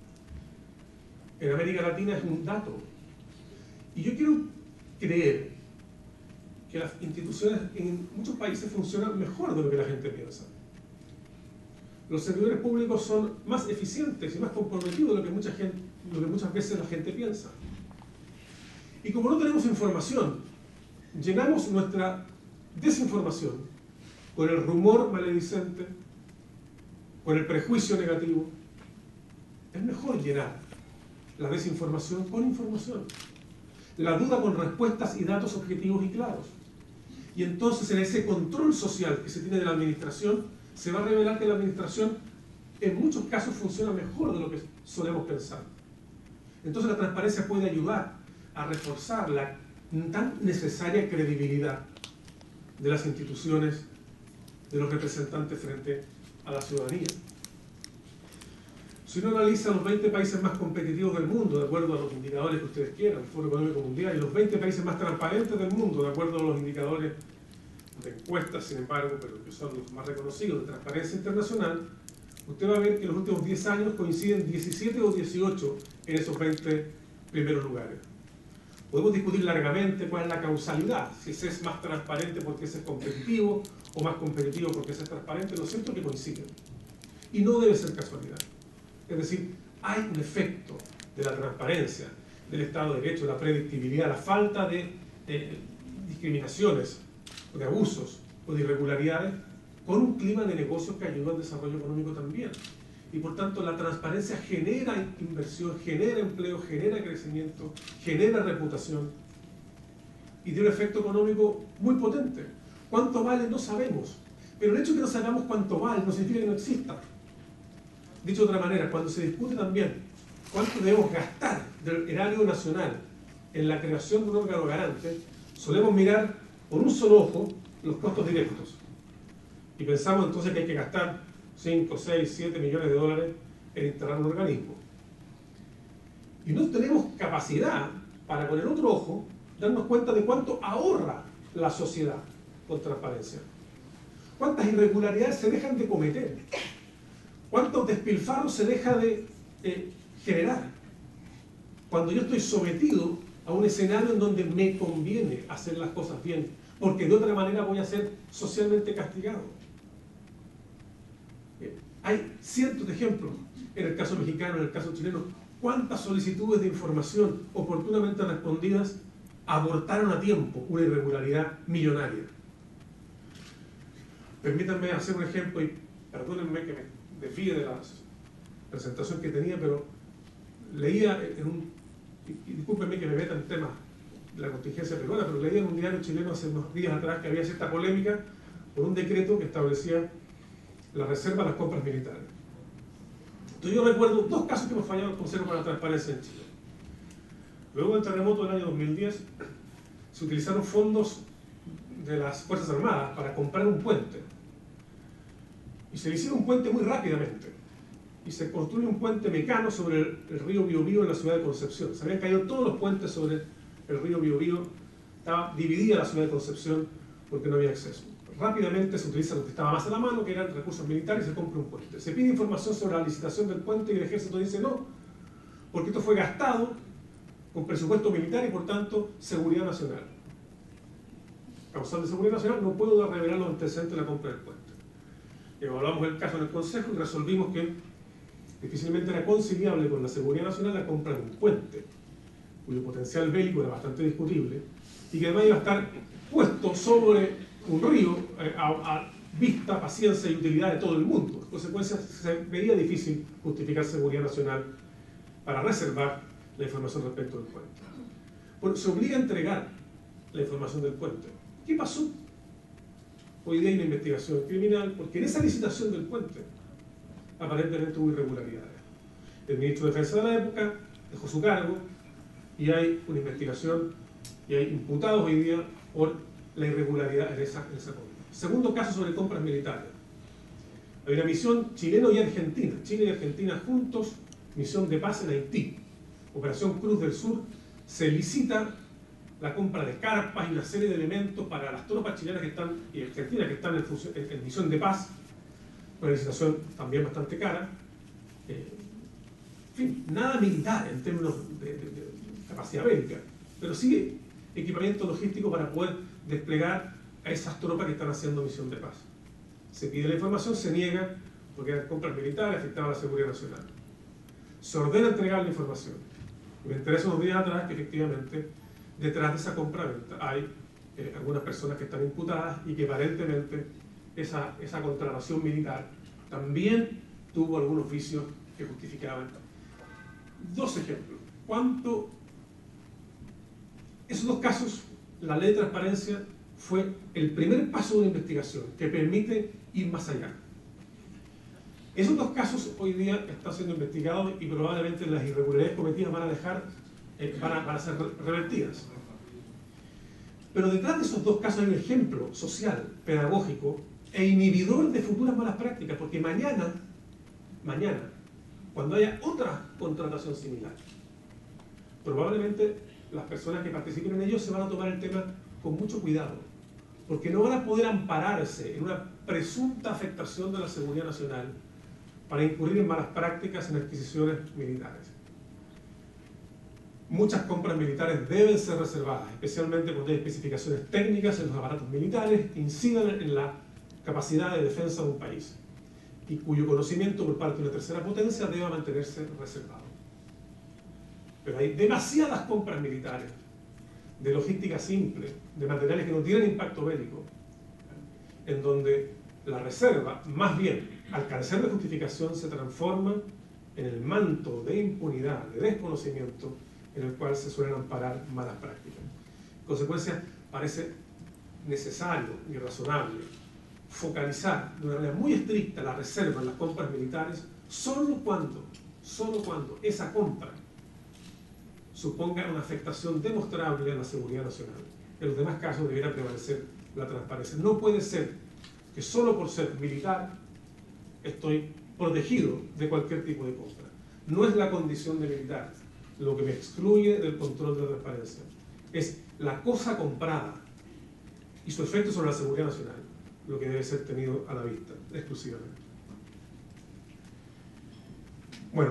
C: En América Latina es un dato. Y yo quiero creer que las instituciones en muchos países funcionan mejor de lo que la gente piensa. Los servidores públicos son más eficientes y más comprometidos de lo que muchas veces la gente piensa. Y como no tenemos información, llenamos nuestra desinformación con el rumor maledicente, con el prejuicio negativo. Es mejor llenar la desinformación con información, la duda con respuestas y datos objetivos y claros. Y entonces en ese control social que se tiene de la administración, se va a revelar que la administración en muchos casos funciona mejor de lo que solemos pensar. Entonces la transparencia puede ayudar a reforzar la tan necesaria credibilidad de las instituciones, de los representantes frente a la ciudadanía. Si uno analiza los 20 países más competitivos del mundo, de acuerdo a los indicadores que ustedes quieran, el Foro Económico Mundial, y los 20 países más transparentes del mundo, de acuerdo a los indicadores de encuestas, sin embargo, pero que son los más reconocidos de transparencia internacional, usted va a ver que en los últimos 10 años coinciden 17 o 18 en esos 20 primeros lugares. Podemos discutir largamente cuál es la causalidad, si ese es más transparente porque ese es competitivo, o más competitivo porque ese es transparente. Lo cierto es que coinciden. Y no debe ser casualidad. Es decir, hay un efecto de la transparencia, del Estado de Derecho, la predictibilidad, la falta de discriminaciones, o de abusos, o de irregularidades, con un clima de negocios que ayuda al desarrollo económico también. Y por tanto la transparencia genera inversión, genera empleo, genera crecimiento, genera reputación y tiene un efecto económico muy potente. ¿Cuánto vale? No sabemos. Pero el hecho de que no sabamos cuánto vale no significa que no exista. Dicho de otra manera, cuando se discute también cuánto debemos gastar del erario nacional en la creación de un órgano garante, solemos mirar por un solo ojo los costos directos. Y pensamos entonces que hay que gastar 5, 6, 7 millones de dólares en instalar un organismo. Y no tenemos capacidad para, con el otro ojo, darnos cuenta de cuánto ahorra la sociedad con transparencia. Cuántas irregularidades se dejan de cometer. Cuántos despilfarros se deja de generar. Cuando yo estoy sometido a un escenario en donde me conviene hacer las cosas bien, porque de otra manera voy a ser socialmente castigado. Hay cientos de ejemplos, en el caso mexicano, en el caso chileno, cuántas solicitudes de información oportunamente respondidas abortaron a tiempo una irregularidad millonaria. Permítanme hacer un ejemplo y perdónenme que me desvíe de la presentación que tenía, pero leía y discúlpenme que me meta en temas de la contingencia peruana, pero leía en un diario chileno hace unos días atrás que había cierta polémica por un decreto que establecía la reserva de las compras militares. Entonces yo recuerdo dos casos que hemos fallado el Consejo para la Transparencia en Chile. Luego del terremoto del año 2010, se utilizaron fondos de las Fuerzas Armadas para comprar un puente. Y se le hicieron un puente muy rápidamente. Y se construye un puente mecano sobre el río Biobío en la ciudad de Concepción. Se habían caído todos los puentes sobre el río Biobío. Estaba dividida la ciudad de Concepción porque no había acceso. Rápidamente se utiliza lo que estaba más a la mano, que eran recursos militares, y se compra un puente. Se pide información sobre la licitación del puente y el ejército dice no, porque esto fue gastado con presupuesto militar y por tanto seguridad nacional. Causal de seguridad nacional, no puedo revelar los antecedentes de la compra del puente. Evaluamos el caso en el Consejo y resolvimos que difícilmente era conciliable con la seguridad nacional la compra de un puente, cuyo potencial bélico era bastante discutible, y que además iba a estar puesto sobre un río a vista, paciencia y utilidad de todo el mundo. En consecuencia, se veía difícil justificar seguridad nacional para reservar la información respecto del puente. se obliga a entregar la información del puente. ¿Qué pasó? Hoy día hay una investigación criminal porque en esa licitación del puente aparentemente hubo irregularidades. El ministro de Defensa de la época dejó su cargo y hay una investigación y hay imputados hoy día por la irregularidad en esa compra. Segundo caso sobre compras militares. Hay una misión chilena y argentina, Chile y Argentina juntos, misión de paz en Haití, Operación Cruz del Sur. Se licita la compra de carpas y una serie de elementos para las tropas chilenas y argentinas que están en misión de paz, una licitación también bastante cara. En fin, nada militar en términos de capacidad bélica, pero sí equipamiento logístico para poder desplegar a esas tropas que están haciendo misión de paz. Se pide la información, se niega porque eran compras militares, afectaban a la seguridad nacional. Se ordena entregar la información. Y me interesa unos días atrás que efectivamente detrás de esa compra-venta hay algunas personas que están imputadas y que aparentemente esa contratación militar también tuvo algunos vicios que justificaban. Dos ejemplos. Esos dos casos, la ley de transparencia fue el primer paso de una investigación que permite ir más allá. Esos dos casos hoy día están siendo investigados y probablemente las irregularidades cometidas van a ser revertidas. Pero detrás de esos dos casos hay un ejemplo social, pedagógico e inhibidor de futuras malas prácticas, porque mañana, cuando haya otra contratación similar, probablemente las personas que participen en ello se van a tomar el tema con mucho cuidado, porque no van a poder ampararse en una presunta afectación de la seguridad nacional para incurrir en malas prácticas en adquisiciones militares. Muchas compras militares deben ser reservadas, especialmente cuando hay especificaciones técnicas en los aparatos militares que incidan en la capacidad de defensa de un país y cuyo conocimiento por parte de una tercera potencia deba mantenerse reservado. Pero hay demasiadas compras militares de logística simple, de materiales que no tienen impacto bélico, en donde la reserva, más bien, al carecer de justificación, se transforma en el manto de impunidad, de desconocimiento, en el cual se suelen amparar malas prácticas. En consecuencia, parece necesario y razonable focalizar de una manera muy estricta la reserva en las compras militares solo cuando esa compra suponga una afectación demostrable a la seguridad nacional. En los demás casos deberá prevalecer la transparencia. No puede ser que solo por ser militar estoy protegido de cualquier tipo de compra. No es la condición de militar lo que me excluye del control de la transparencia. Es la cosa comprada y su efecto sobre la seguridad nacional lo que debe ser tenido a la vista exclusivamente. Bueno,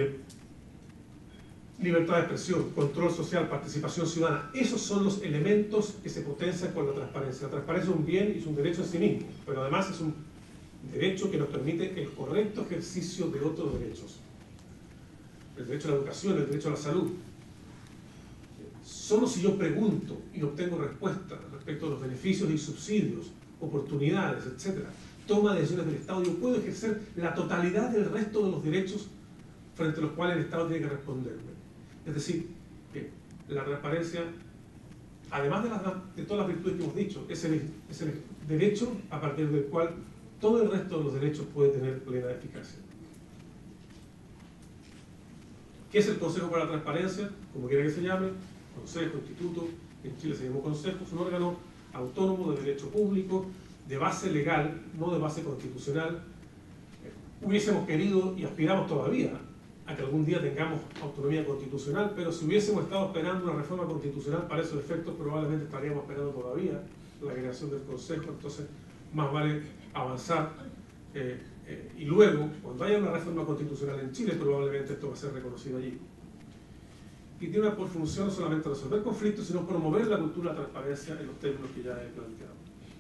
C: libertad de expresión, control social, participación ciudadana, esos son los elementos que se potencian con la transparencia. La transparencia es un bien y es un derecho en sí mismo, pero además es un derecho que nos permite el correcto ejercicio de otros derechos. El derecho a la educación, el derecho a la salud. Solo si yo pregunto y obtengo respuesta respecto a los beneficios y subsidios, oportunidades, etc., toma decisiones del Estado, yo puedo ejercer la totalidad del resto de los derechos frente a los cuales el Estado tiene que responderme. Es decir, que la transparencia, además de todas las virtudes que hemos dicho, es el derecho a partir del cual todo el resto de los derechos puede tener plena eficacia. ¿Qué es el Consejo para la Transparencia? Como quiera que se llame, Consejo, Instituto, en Chile se llamó Consejo, es un órgano autónomo de derecho público, de base legal, no de base constitucional. Hubiésemos querido y aspiramos todavía a que algún día tengamos autonomía constitucional, pero si hubiésemos estado esperando una reforma constitucional para esos efectos, probablemente estaríamos esperando todavía la creación del Consejo. Entonces, más vale avanzar y luego, cuando haya una reforma constitucional en Chile, probablemente esto va a ser reconocido allí. Y tiene por función no solamente resolver conflictos, sino promover la cultura de la transparencia en los términos que ya he planteado.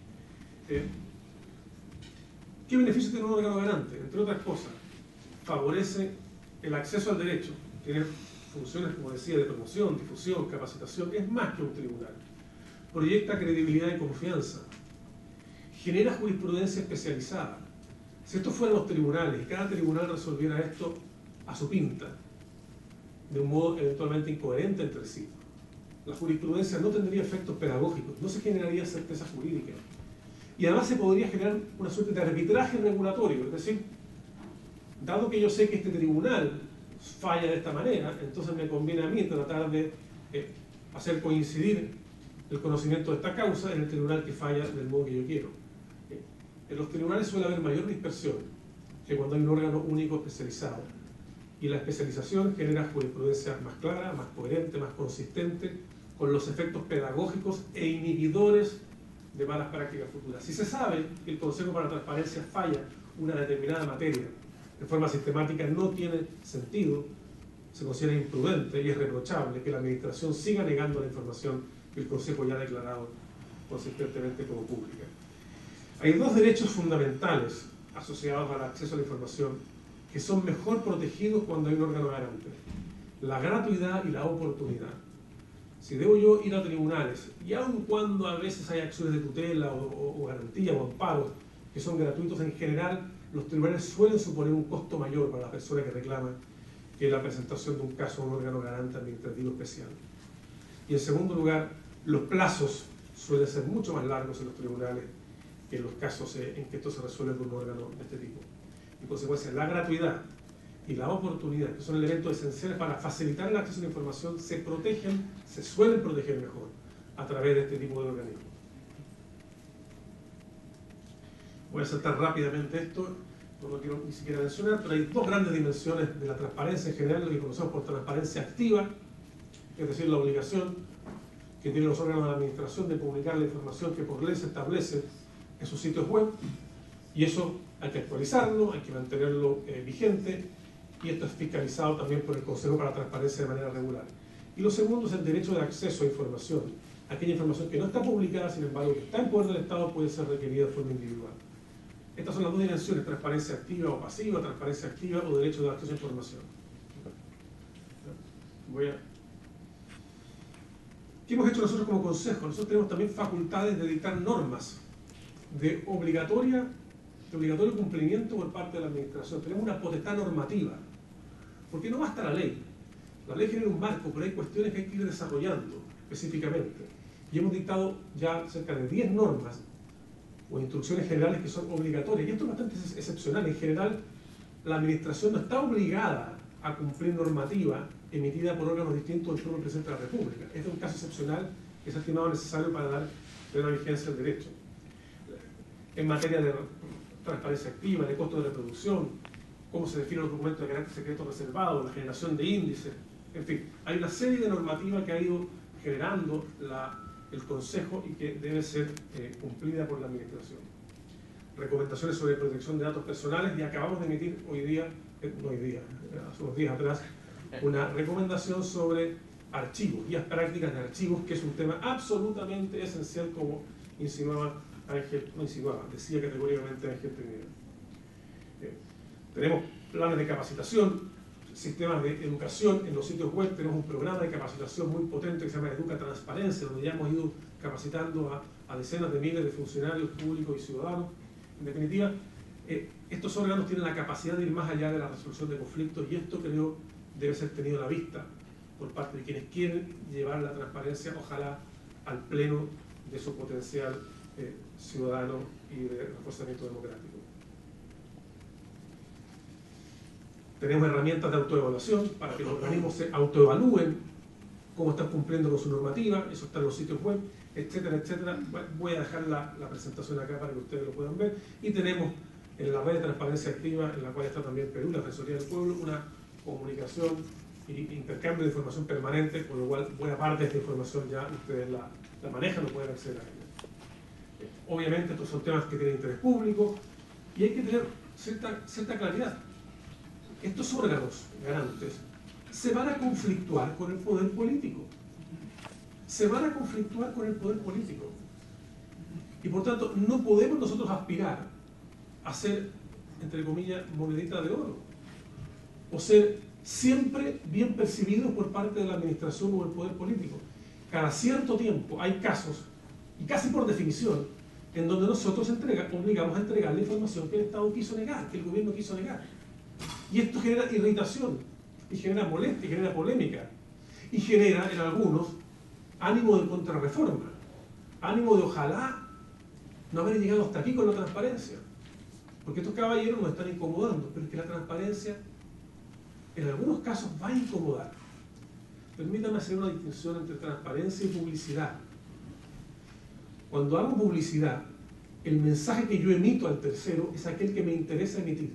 C: ¿Qué beneficio tiene un órgano garante? Entre otras cosas, favorece el acceso al derecho, tiene funciones, como decía, de promoción, difusión, capacitación, es más que un tribunal. Proyecta credibilidad y confianza, genera jurisprudencia especializada. Si estos fueran los tribunales y cada tribunal resolviera esto a su pinta, de un modo eventualmente incoherente entre sí, la jurisprudencia no tendría efectos pedagógicos, no se generaría certeza jurídica. Y además se podría generar una suerte de arbitraje regulatorio, es decir, dado que yo sé que este tribunal falla de esta manera, entonces me conviene a mí tratar de hacer coincidir el conocimiento de esta causa en el tribunal que falla del modo que yo quiero. En los tribunales suele haber mayor dispersión que cuando hay un órgano único especializado. Y la especialización genera jurisprudencia más clara, más coherente, más consistente, con los efectos pedagógicos e inhibidores de malas prácticas futuras. Si se sabe que el Consejo para la Transparencia falla una determinada materia de forma sistemática, no tiene sentido, se considera imprudente y es reprochable que la Administración siga negando la información que el Consejo ya ha declarado consistentemente como pública. Hay dos derechos fundamentales asociados al acceso a la información que son mejor protegidos cuando hay un órgano garante: la gratuidad y la oportunidad. Si debo yo ir a tribunales, y aun cuando a veces hay acciones de tutela o garantía o amparos que son gratuitos, en general los tribunales suelen suponer un costo mayor para la persona que reclama que la presentación de un caso a un órgano garante administrativo especial. Y en segundo lugar, los plazos suelen ser mucho más largos en los tribunales que en los casos en que esto se resuelve por un órgano de este tipo. En consecuencia, la gratuidad y la oportunidad, que son elementos esenciales para facilitar el acceso a la información, se protegen, se suelen proteger mejor a través de este tipo de organismos. Voy a saltar rápidamente esto, no lo quiero ni siquiera mencionar, pero hay dos grandes dimensiones de la transparencia en general, lo que conocemos por transparencia activa, es decir, la obligación que tienen los órganos de la administración de publicar la información que por ley se establece en sus sitios web, y eso hay que actualizarlo, hay que mantenerlo vigente, y esto es fiscalizado también por el Consejo para la Transparencia de manera regular. Y lo segundo es el derecho de acceso a información. Aquella información que no está publicada, sin embargo, que está en poder del Estado, puede ser requerida de forma individual. Estas son las dos dimensiones: transparencia activa o pasiva, transparencia activa o derecho de acceso a información. ¿Qué hemos hecho nosotros como Consejo? Nosotros tenemos también facultades de dictar normas de obligatorio cumplimiento por parte de la Administración. Tenemos una potestad normativa, porque no basta la ley. La ley genera un marco, pero hay cuestiones que hay que ir desarrollando específicamente. Y hemos dictado ya cerca de 10 normas o instrucciones generales que son obligatorias. Y esto es bastante excepcional. En general, la Administración no está obligada a cumplir normativa emitida por órganos distintos del propio Presidente de la República. Este es un caso excepcional que se ha estimado necesario para dar plena vigencia al derecho. En materia de transparencia activa, de costo de reproducción, cómo se definen los documentos de carácter secreto reservado, la generación de índices, en fin, hay una serie de normativas que ha ido generando el Consejo y que debe ser cumplida por la Administración. Recomendaciones sobre protección de datos personales, y acabamos de emitir hace unos días atrás, una recomendación sobre archivos, guías prácticas de archivos, que es un tema absolutamente esencial, como decía categóricamente Ángel Trinidad. Tenemos planes de capacitación, sistemas de educación en los sitios web. Tenemos un programa de capacitación muy potente que se llama Educa Transparencia, donde ya hemos ido capacitando a decenas de miles de funcionarios públicos y ciudadanos. En definitiva, estos órganos tienen la capacidad de ir más allá de la resolución de conflictos, y esto creo debe ser tenido a la vista por parte de quienes quieren llevar la transparencia, ojalá, al pleno de su potencial ciudadano y de reforzamiento democrático. Tenemos herramientas de autoevaluación para que los organismos se autoevalúen cómo están cumpliendo con su normativa. Eso está en los sitios web, etcétera, etcétera. Voy a dejar la presentación acá para que ustedes lo puedan ver. Y tenemos en la red de transparencia activa, en la cual está también Perú, la Defensoría del Pueblo, una comunicación y intercambio de información permanente, con lo cual buena parte de esta información ya ustedes la manejan o pueden acceder a ella. Obviamente estos son temas que tienen interés público y hay que tener cierta claridad. Estos órganos garantes se van a conflictuar con el poder político. Se van a conflictuar con el poder político. Y por tanto, no podemos nosotros aspirar a ser, entre comillas, monedita de oro, o ser siempre bien percibidos por parte de la administración o del poder político. Cada cierto tiempo hay casos, y casi por definición, en donde nosotros obligamos a entregar la información que el Estado quiso negar, que el gobierno quiso negar. Y esto genera irritación, y genera molestia, y genera polémica, y genera en algunos ánimo de contrarreforma, ánimo de ojalá no haber llegado hasta aquí con la transparencia. Porque estos caballeros nos están incomodando, pero es que la transparencia en algunos casos va a incomodar. Permítame hacer una distinción entre transparencia y publicidad. Cuando hago publicidad, el mensaje que yo emito al tercero es aquel que me interesa emitir.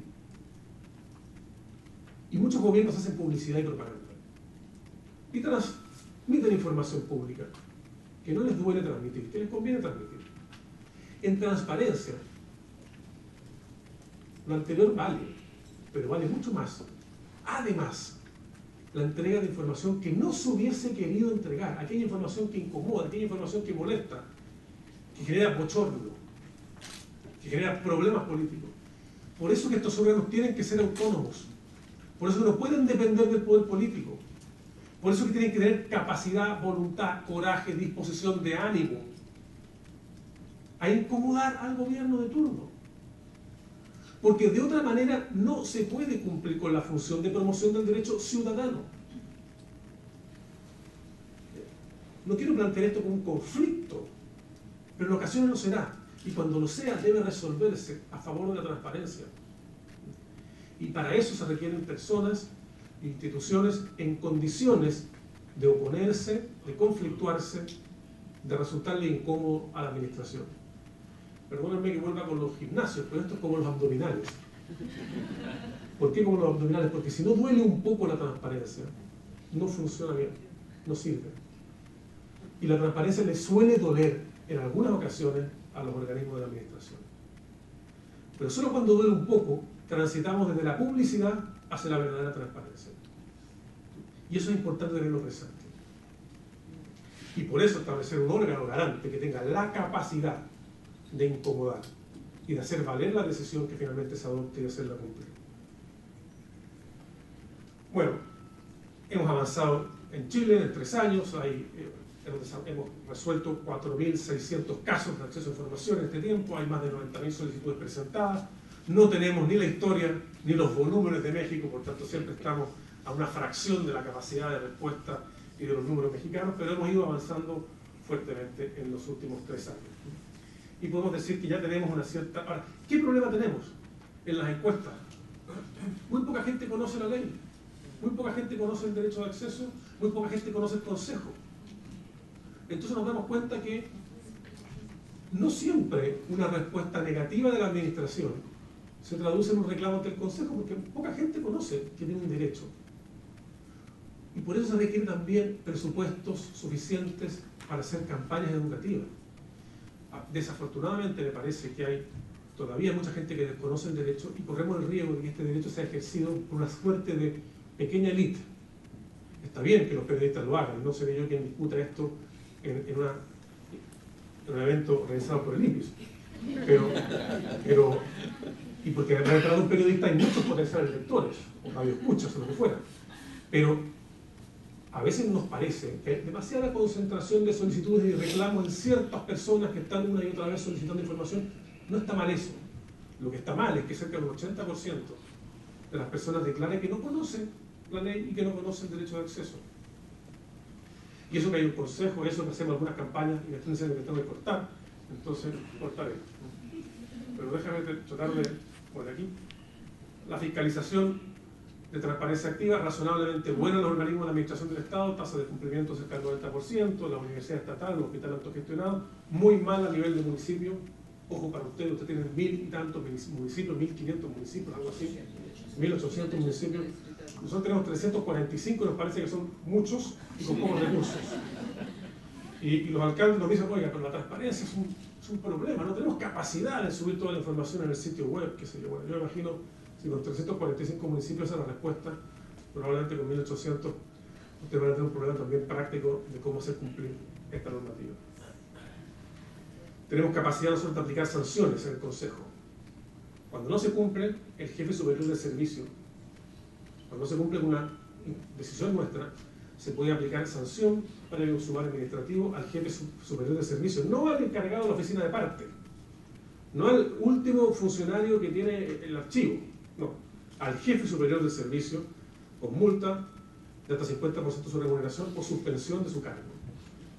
C: Y muchos gobiernos hacen publicidad y propaganda. Y transmiten información pública que no les duele transmitir, que les conviene transmitir. En transparencia, lo anterior vale, pero vale mucho más. Además, la entrega de información que no se hubiese querido entregar, aquella información que incomoda, aquella información que molesta, que genera bochorno, que genera problemas políticos. Por eso que estos órganos tienen que ser autónomos, por eso que no pueden depender del poder político, por eso que tienen que tener capacidad, voluntad, coraje, disposición de ánimo a incomodar al gobierno de turno. Porque de otra manera no se puede cumplir con la función de promoción del derecho ciudadano. No quiero plantear esto como un conflicto, pero en ocasiones lo será. Y cuando lo sea, debe resolverse a favor de la transparencia. Y para eso se requieren personas e instituciones en condiciones de oponerse, de conflictuarse, de resultarle incómodo a la administración. Perdónenme que vuelva con los gimnasios, pero esto es como los abdominales. ¿Por qué como los abdominales? Porque si no duele un poco la transparencia, no funciona bien, no sirve. Y la transparencia le suele doler en algunas ocasiones a los organismos de la administración. Pero solo cuando duele un poco, transitamos desde la publicidad hacia la verdadera transparencia. Y eso es importante tenerlo presente. Y por eso establecer un órgano garante que tenga la capacidad de incomodar y de hacer valer la decisión que finalmente se adopte y de hacerla cumplir. Bueno, hemos avanzado en Chile en 3 años, hemos resuelto 4.600 casos de acceso a información en este tiempo, hay más de 90.000 solicitudes presentadas, no tenemos ni la historia ni los volúmenes de México, por tanto siempre estamos a una fracción de la capacidad de respuesta y de los números mexicanos, pero hemos ido avanzando fuertemente en los últimos 3 años. Y podemos decir que ya tenemos una cierta... Ahora, ¿qué problema tenemos en las encuestas? Muy poca gente conoce la ley, muy poca gente conoce el derecho de acceso, muy poca gente conoce el consejo. Entonces nos damos cuenta que no siempre una respuesta negativa de la administración se traduce en un reclamo ante el consejo, porque poca gente conoce que tiene un derecho. Y por eso se requieren también presupuestos suficientes para hacer campañas educativas. Desafortunadamente me parece que hay todavía mucha gente que desconoce el derecho y corremos el riesgo de que este derecho sea ejercido por una suerte de pequeña élite. Está bien que los periodistas lo hagan, no seré yo quien discuta esto en un evento organizado por el IPIS. Y porque detrás de un periodista hay muchos potenciales lectores, o radioescuchas, o lo que fuera. Pero a veces nos parece que hay demasiada concentración de solicitudes y reclamos en ciertas personas que están una y otra vez solicitando información. No está mal eso. Lo que está mal es que cerca del 80% de las personas declaran que no conocen la ley y que no conocen el derecho de acceso. Y eso que hay un consejo, eso que hacemos algunas campañas y me están diciendo que tengo que cortar, entonces cortaré. Pero déjame tratar de por aquí. La fiscalización de transparencia activa, razonablemente buena en los organismos de administración del Estado, tasa de cumplimiento cerca del 90%, la universidad estatal, el hospital autogestionado, muy mal a nivel de municipio. Ojo para ustedes, ustedes tienen 1000 y tantos municipios, 1500 municipios, algo así, 1800 municipios. Nosotros tenemos 345, nos parece que son muchos y con pocos recursos. Y los alcaldes nos dicen, oiga, pero la transparencia es un problema, no tenemos capacidad de subir toda la información en el sitio web, qué sé yo. Bueno, yo imagino, si con 345 municipios esa es la respuesta, probablemente con 1800 ustedes van a tener un problema también práctico de cómo hacer cumplir esta normativa. Tenemos capacidad nosotros de aplicar sanciones en el Consejo. Cuando no se cumple, el jefe superior del servicio, cuando no se cumple una decisión nuestra, se puede aplicar sanción para el usuario administrativo al jefe superior del servicio, no al encargado de la oficina de parte, no al último funcionario que tiene el archivo, no, al jefe superior del servicio, con multa de hasta 50% de su remuneración o suspensión de su cargo.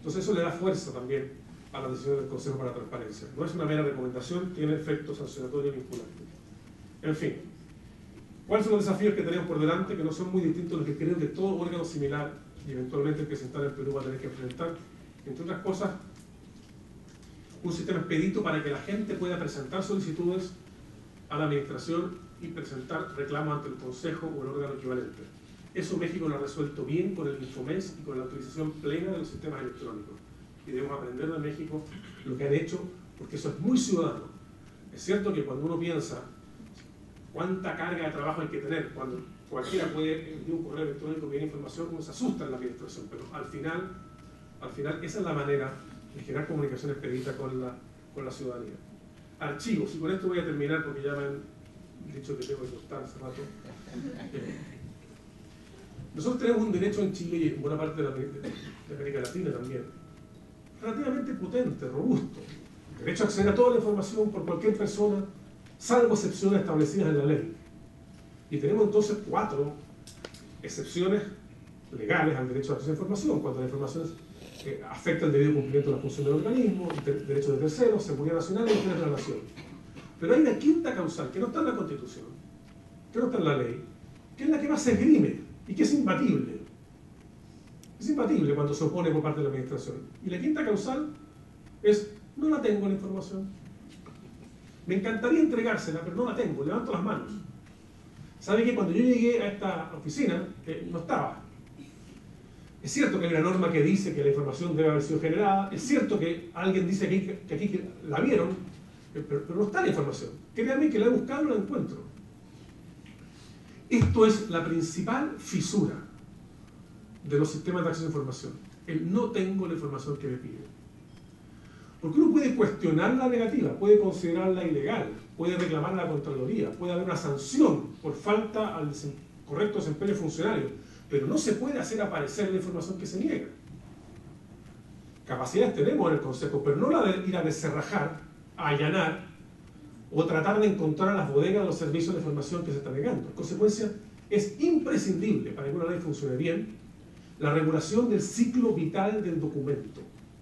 C: Entonces eso le da fuerza también a las decisiones del Consejo para la Transparencia. No es una mera recomendación, tiene efecto sancionatorio vinculante. En fin, ¿cuáles son los desafíos que tenemos por delante? Que no son muy distintos a los que creo que todo órgano similar y eventualmente el que se instale en Perú va a tener que enfrentar. Entre otras cosas, un sistema expedito para que la gente pueda presentar solicitudes a la administración y presentar reclamos ante el Consejo o el órgano equivalente. Eso México lo ha resuelto bien con el Infomes y con la utilización plena de los sistemas electrónicos. Y debemos aprender de México lo que han hecho, porque eso es muy ciudadano. Es cierto que cuando uno piensa cuánta carga de trabajo hay que tener, cuando cualquiera puede enviar un correo electrónico pedir información, uno se asusta en la administración, pero al final esa es la manera de generar comunicación expedita con la ciudadanía. Archivos, y con esto voy a terminar porque ya me han dicho que tengo que cortar hace rato. Nosotros tenemos un derecho en Chile y en buena parte de América Latina también, relativamente potente, robusto. El derecho a acceder a toda la información por cualquier persona, salvo excepciones establecidas en la ley. Y tenemos entonces 4 excepciones legales al derecho a acceso a información, cuando la información afecta el debido cumplimiento de la función del organismo, derechos de terceros, seguridad nacional y interés de la nación. Pero hay una quinta causal que no está en la Constitución, que no está en la ley, que es la que más se esgrime y que es imbatible. Es imbatible cuando se opone por parte de la administración. Y la quinta causal es: no la tengo la información. Me encantaría entregársela, pero no la tengo, levanto las manos. ¿Sabe que cuando yo llegué a esta oficina, no estaba? Es cierto que hay una norma que dice que la información debe haber sido generada, es cierto que alguien dice que aquí la vieron, pero no está la información. Créanme que la he buscado y la encuentro. Esto es la principal fisura de los sistemas de acceso a información. El no tengo la información que me piden. Porque uno puede cuestionar la negativa, puede considerarla ilegal, puede reclamar a la Contraloría, puede haber una sanción por falta al correcto desempeño funcionario, pero no se puede hacer aparecer la información que se niega. Capacidades tenemos en el Consejo, pero no la de ir a descerrajar, a allanar o tratar de encontrar las bodegas de los servicios de información que se están negando. En consecuencia, es imprescindible para que una ley funcione bien la regulación del ciclo vital del documento.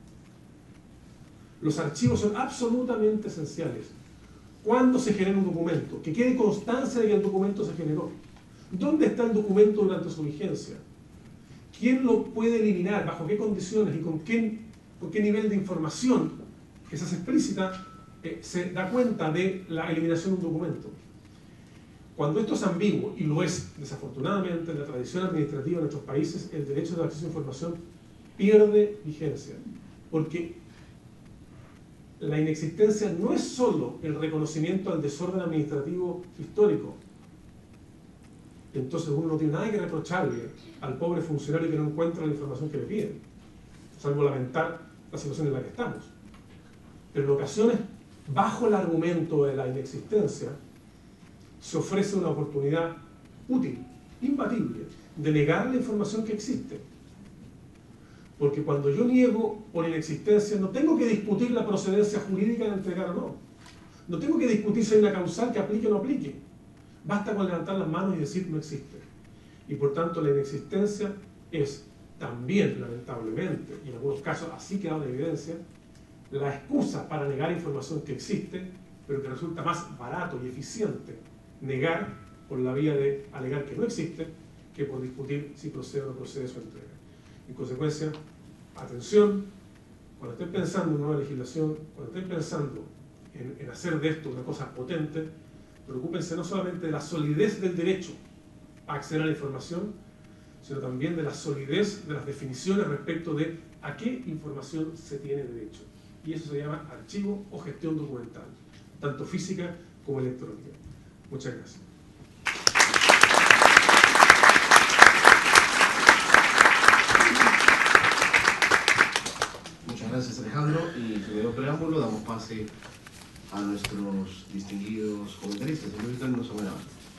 C: Los archivos son absolutamente esenciales. ¿Cuándo se genera un documento? Que quede constancia de que el documento se generó. ¿Dónde está el documento durante su vigencia? ¿Quién lo puede eliminar? ¿Bajo qué condiciones? ¿Y con qué nivel de información que se hace explícita se da cuenta de la eliminación de un documento? Cuando esto es ambiguo, y lo es desafortunadamente en la tradición administrativa de nuestros países, el derecho de acceso a información pierde vigencia. Porque la inexistencia no es solo el reconocimiento al desorden administrativo histórico. Entonces uno no tiene nada que reprocharle al pobre funcionario que no encuentra la información que le piden, salvo lamentar la situación en la que estamos. Pero en ocasiones, bajo el argumento de la inexistencia, se ofrece una oportunidad útil, imbatible, de negar la información que existe. Porque cuando yo niego por inexistencia, no tengo que discutir la procedencia jurídica de entregar o no. No tengo que discutir si hay una causal que aplique o no aplique. Basta con levantar las manos y decir no existe. Y por tanto la inexistencia es también, lamentablemente, y en algunos casos así queda en evidencia, la excusa para negar información que existe, pero que resulta más barato y eficiente negar por la vía de alegar que no existe, que por discutir si procede o no procede su entrega. En consecuencia, atención, cuando estén pensando en una nueva legislación, cuando estén pensando en hacer de esto una cosa potente, preocúpense no solamente de la solidez del derecho a acceder a la información, sino también de la solidez de las definiciones respecto de a qué información se tiene derecho. Y eso se llama archivo o gestión documental, tanto física como electrónica. Muchas gracias.
A: Muchas gracias, Alejandro. Y sin mayor preámbulo, damos pase a nuestros distinguidos comentaristas. Señorita Nusa Buenavista.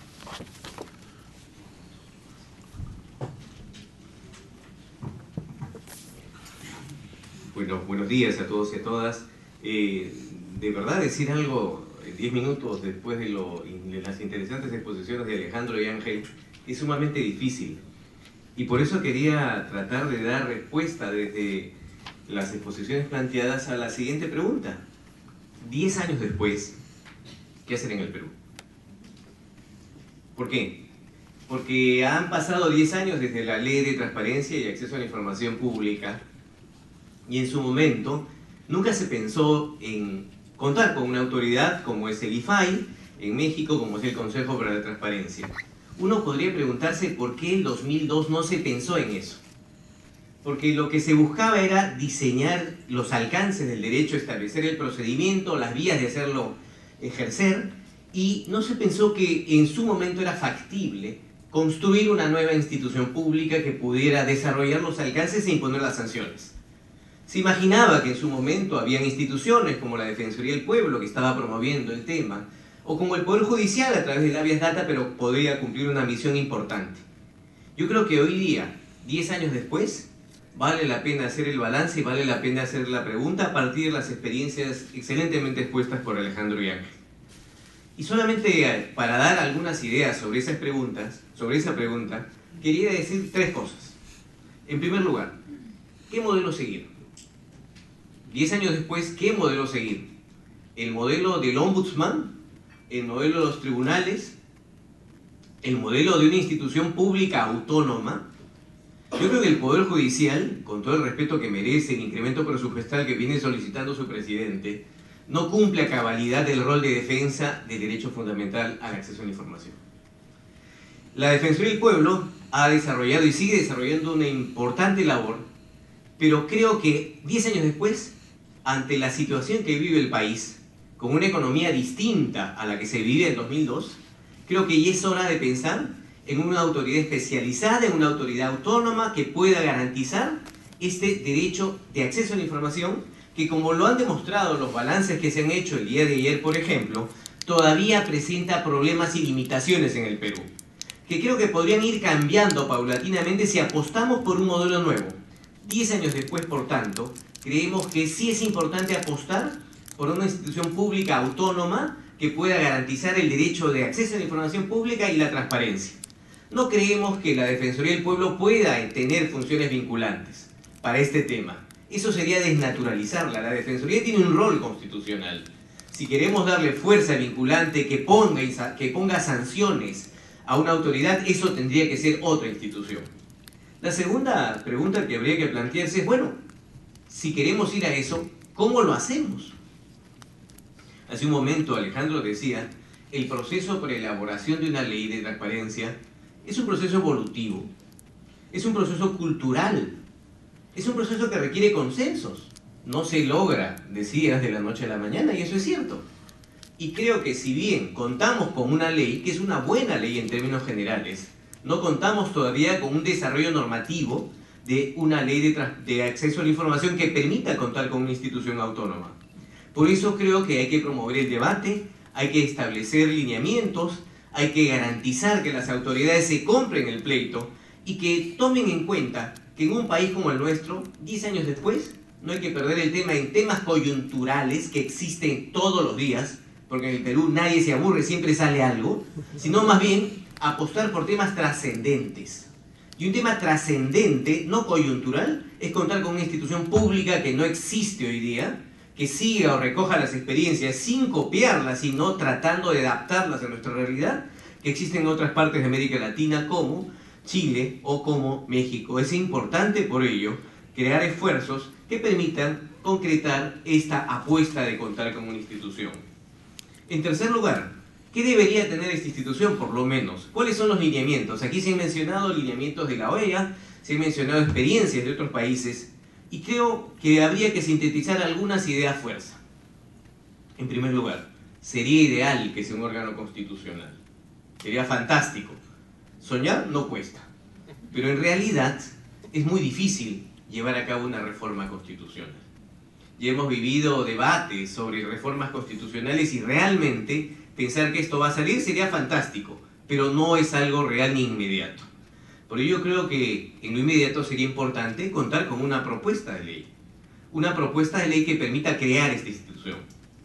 D: Bueno, buenos días a todos y a todas. De verdad, decir algo 10 minutos después de las interesantes exposiciones de Alejandro y Ángel es sumamente difícil. Y por eso quería tratar de dar respuesta desde las exposiciones planteadas a la siguiente pregunta. 10 años después, ¿qué hacer en el Perú? ¿Por qué? Porque han pasado 10 años desde la Ley de Transparencia y Acceso a la Información Pública y en su momento nunca se pensó en contar con una autoridad como es el IFAI en México, como es el Consejo para la Transparencia. Uno podría preguntarse por qué en 2002 no se pensó en eso. Porque lo que se buscaba era diseñar los alcances del derecho, establecer el procedimiento, las vías de hacerlo ejercer, y no se pensó que en su momento era factible construir una nueva institución pública que pudiera desarrollar los alcances e imponer las sanciones. Se imaginaba que en su momento habían instituciones como la Defensoría del Pueblo que estaba promoviendo el tema, o como el Poder Judicial a través del habeas data, pero podría cumplir una misión importante. Yo creo que hoy día, 10 años después, vale la pena hacer el balance y vale la pena hacer la pregunta a partir de las experiencias excelentemente expuestas por Alejandro y Ángel. Y solamente para dar algunas ideas sobre esas preguntas, sobre esa pregunta, quería decir 3 cosas. En primer lugar, ¿qué modelo seguir? 10 años después, ¿qué modelo seguir? ¿El modelo del ombudsman? ¿El modelo de los tribunales? ¿El modelo de una institución pública autónoma? Yo creo que el Poder Judicial, con todo el respeto que merece el incremento presupuestal que viene solicitando su presidente, no cumple a cabalidad el rol de defensa del derecho fundamental al acceso a la información. La Defensoría del Pueblo ha desarrollado y sigue desarrollando una importante labor, pero creo que 10 años después, ante la situación que vive el país, con una economía distinta a la que se vivía en 2002, creo que ya es hora de pensar en una autoridad especializada, en una autoridad autónoma que pueda garantizar este derecho de acceso a la información, que como lo han demostrado los balances que se han hecho el día de ayer, por ejemplo, todavía presenta problemas y limitaciones en el Perú, que creo que podrían ir cambiando paulatinamente si apostamos por un modelo nuevo. 10 años después, por tanto, creemos que sí es importante apostar por una institución pública autónoma que pueda garantizar el derecho de acceso a la información pública y la transparencia. No creemos que la Defensoría del Pueblo pueda tener funciones vinculantes para este tema. Eso sería desnaturalizarla. La Defensoría tiene un rol constitucional. Si queremos darle fuerza vinculante que ponga sanciones a una autoridad, eso tendría que ser otra institución. La segunda pregunta que habría que plantearse es, bueno, si queremos ir a eso, ¿cómo lo hacemos? Hace un momento Alejandro decía, el proceso para elaboración de una ley de transparencia es un proceso evolutivo, es un proceso cultural, es un proceso que requiere consensos. No se logra, decías, de la noche a la mañana, y eso es cierto. Y creo que si bien contamos con una ley, que es una buena ley en términos generales, no contamos todavía con un desarrollo normativo de una ley de acceso a la información que permita contar con una institución autónoma. Por eso creo que hay que promover el debate, hay que establecer lineamientos, hay que garantizar que las autoridades se compren el pleito y que tomen en cuenta que en un país como el nuestro, 10 años después, no hay que perder el tema en temas coyunturales que existen todos los días, porque en el Perú nadie se aburre, siempre sale algo, sino más bien apostar por temas trascendentes. Y un tema trascendente, no coyuntural, es contar con una institución pública que no existe hoy día, que siga o recoja las experiencias sin copiarlas, sino tratando de adaptarlas a nuestra realidad, que existen en otras partes de América Latina como Chile o como México. Es importante por ello crear esfuerzos que permitan concretar esta apuesta de contar con una institución. En tercer lugar, ¿qué debería tener esta institución por lo menos? ¿Cuáles son los lineamientos? Aquí se han mencionado lineamientos de la OEA, se han mencionado experiencias de otros países, y creo que habría que sintetizar algunas ideas fuerza. En primer lugar, sería ideal que sea un órgano constitucional. Sería fantástico. Soñar no cuesta, pero en realidad es muy difícil llevar a cabo una reforma constitucional. Ya hemos vivido debates sobre reformas constitucionales y realmente pensar que esto va a salir sería fantástico, pero no es algo real ni inmediato. Por ello creo que en lo inmediato sería importante contar con una propuesta de ley. Una propuesta de ley que permita crear esta institución.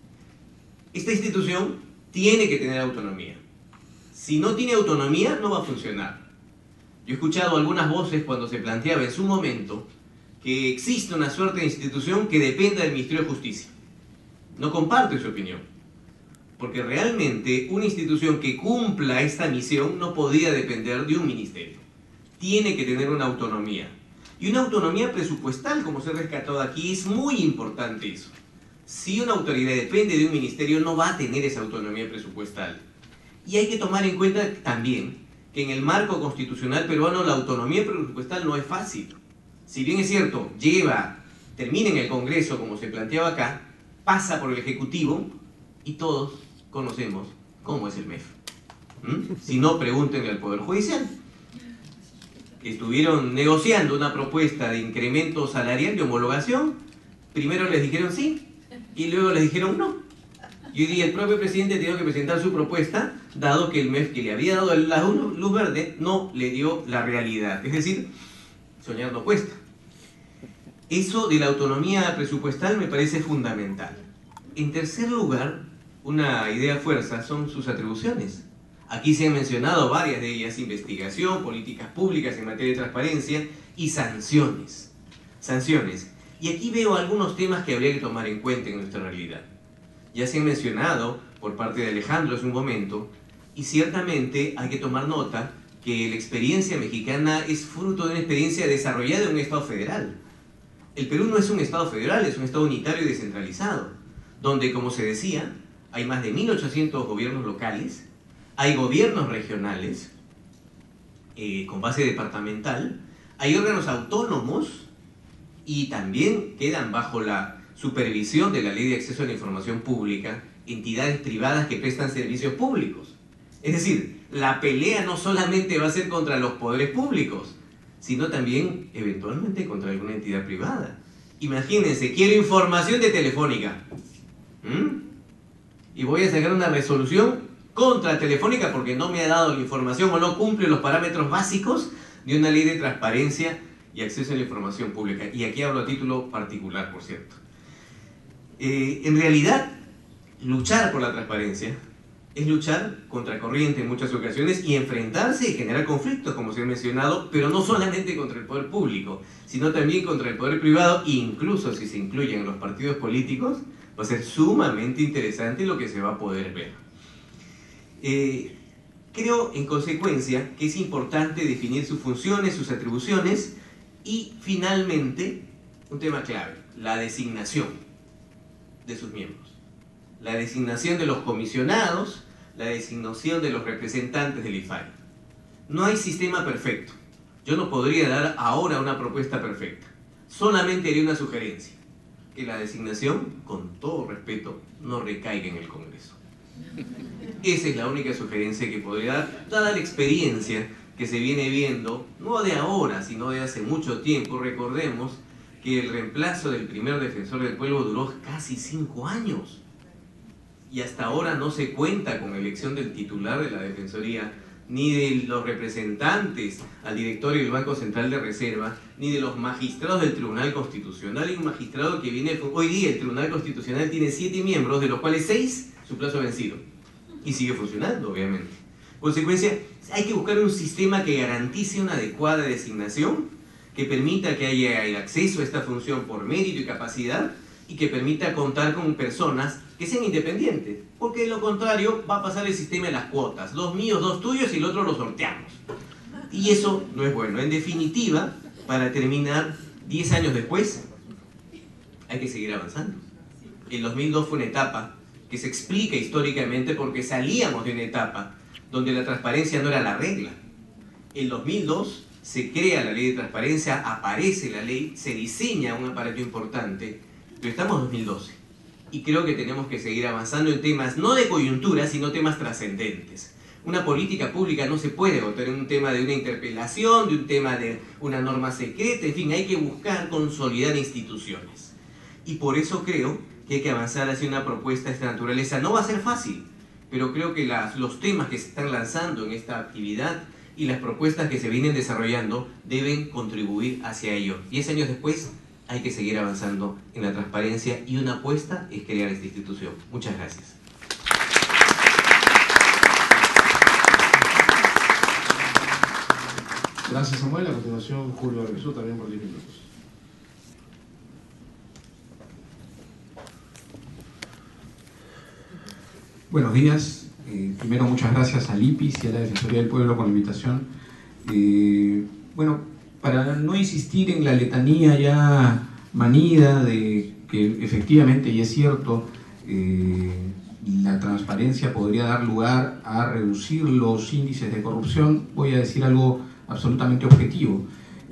D: Esta institución tiene que tener autonomía. Si no tiene autonomía, no va a funcionar. Yo he escuchado algunas voces cuando se planteaba en su momento que existe una suerte de institución que dependa del Ministerio de Justicia. No comparto esa opinión, porque realmente una institución que cumpla esta misión no podía depender de un ministerio. Tiene que tener una autonomía. Y una autonomía presupuestal, como se ha rescatado aquí, es muy importante eso. Si una autoridad depende de un ministerio, no va a tener esa autonomía presupuestal. Y hay que tomar en cuenta también que en el marco constitucional peruano la autonomía presupuestal no es fácil. Si bien es cierto, termina en el Congreso, como se planteaba acá, pasa por el Ejecutivo y todos conocemos cómo es el MEF. Si no, pregúntenle al Poder Judicial. Estuvieron negociando una propuesta de incremento salarial de homologación, primero les dijeron sí y luego les dijeron no. Y hoy día el propio presidente tuvo que presentar su propuesta, dado que el MEF que le había dado la luz verde no le dio la realidad. Es decir, soñar no cuesta. Eso de la autonomía presupuestal me parece fundamental. En tercer lugar, una idea fuerza son sus atribuciones. Aquí se han mencionado varias de ellas: investigación, políticas públicas en materia de transparencia y sanciones. Y aquí veo algunos temas que habría que tomar en cuenta en nuestra realidad. Ya se han mencionado por parte de Alejandro hace un momento, y ciertamente hay que tomar nota que la experiencia mexicana es fruto de una experiencia desarrollada en un Estado federal. El Perú no es un Estado federal, es un Estado unitario y descentralizado, donde, como se decía, hay más de 1.800 gobiernos locales, hay gobiernos regionales con base departamental, hay órganos autónomos y también quedan bajo la supervisión de la Ley de Acceso a la Información Pública entidades privadas que prestan servicios públicos. Es decir, la pelea no solamente va a ser contra los poderes públicos, sino también eventualmente contra alguna entidad privada. Imagínense, quiero información de Telefónica. Y voy a sacar una resolución contra Telefónica porque no me ha dado la información o no cumple los parámetros básicos de una ley de transparencia y acceso a la información pública. Y aquí hablo a título particular, por cierto. En realidad, luchar por la transparencia es luchar contra corriente en muchas ocasiones y enfrentarse y generar conflictos, como se ha mencionado, pero no solamente contra el poder público, sino también contra el poder privado, e incluso si se incluyen los partidos políticos, va a ser sumamente interesante lo que se va a poder ver. Creo, en consecuencia, que es importante definir sus funciones, sus atribuciones y, finalmente, un tema clave: la designación de sus miembros. La designación de los comisionados, la designación de los representantes del IFAI. No hay sistema perfecto. Yo no podría dar ahora una propuesta perfecta. Solamente haría una sugerencia: que la designación, con todo respeto, no recaiga en el Congreso. Esa es la única sugerencia que podría dar, dada la experiencia que se viene viendo, no de ahora, sino de hace mucho tiempo. Recordemos que el reemplazo del primer defensor del pueblo duró casi 5 años. Y hasta ahora no se cuenta con elección del titular de la Defensoría, ni de los representantes al directorio del Banco Central de Reserva, ni de los magistrados del Tribunal Constitucional. Hay un magistrado que viene... Hoy día el Tribunal Constitucional tiene 7 miembros, de los cuales 6 su plazo ha vencido. Y sigue funcionando, obviamente. En consecuencia, hay que buscar un sistema que garantice una adecuada designación, que permita que haya el acceso a esta función por mérito y capacidad, y que permita contar con personas que sean independientes, porque de lo contrario va a pasar el sistema de las cuotas: 2 míos, 2 tuyos, y el otro lo sorteamos. Y eso no es bueno. En definitiva, para terminar, 10 años después, hay que seguir avanzando. El 2002 fue una etapa que se explica históricamente porque salíamos de una etapa donde la transparencia no era la regla. En 2002 se crea la ley de transparencia, aparece la ley, se diseña un aparato importante, pero estamos en 2012 y creo que tenemos que seguir avanzando en temas no de coyuntura, sino temas trascendentes. Una política pública no se puede votar en un tema de una interpelación, de un tema de una norma secreta, en fin, hay que buscar consolidar instituciones. Y por eso creo que hay que avanzar hacia una propuesta de esta naturaleza. No va a ser fácil, pero creo que los temas que se están lanzando en esta actividad y las propuestas que se vienen desarrollando deben contribuir hacia ello. 10 años después hay que seguir avanzando en la transparencia y una apuesta es crear esta institución. Muchas gracias.
A: Gracias, Samuel. A continuación, Julio Arbizu, también por 10 minutos.
E: Buenos días. Primero, muchas gracias al IPIS y a la Defensoría del Pueblo por la invitación. Bueno, para no insistir en la letanía ya manida de que efectivamente, y es cierto, la transparencia podría dar lugar a reducir los índices de corrupción, voy a decir algo absolutamente objetivo.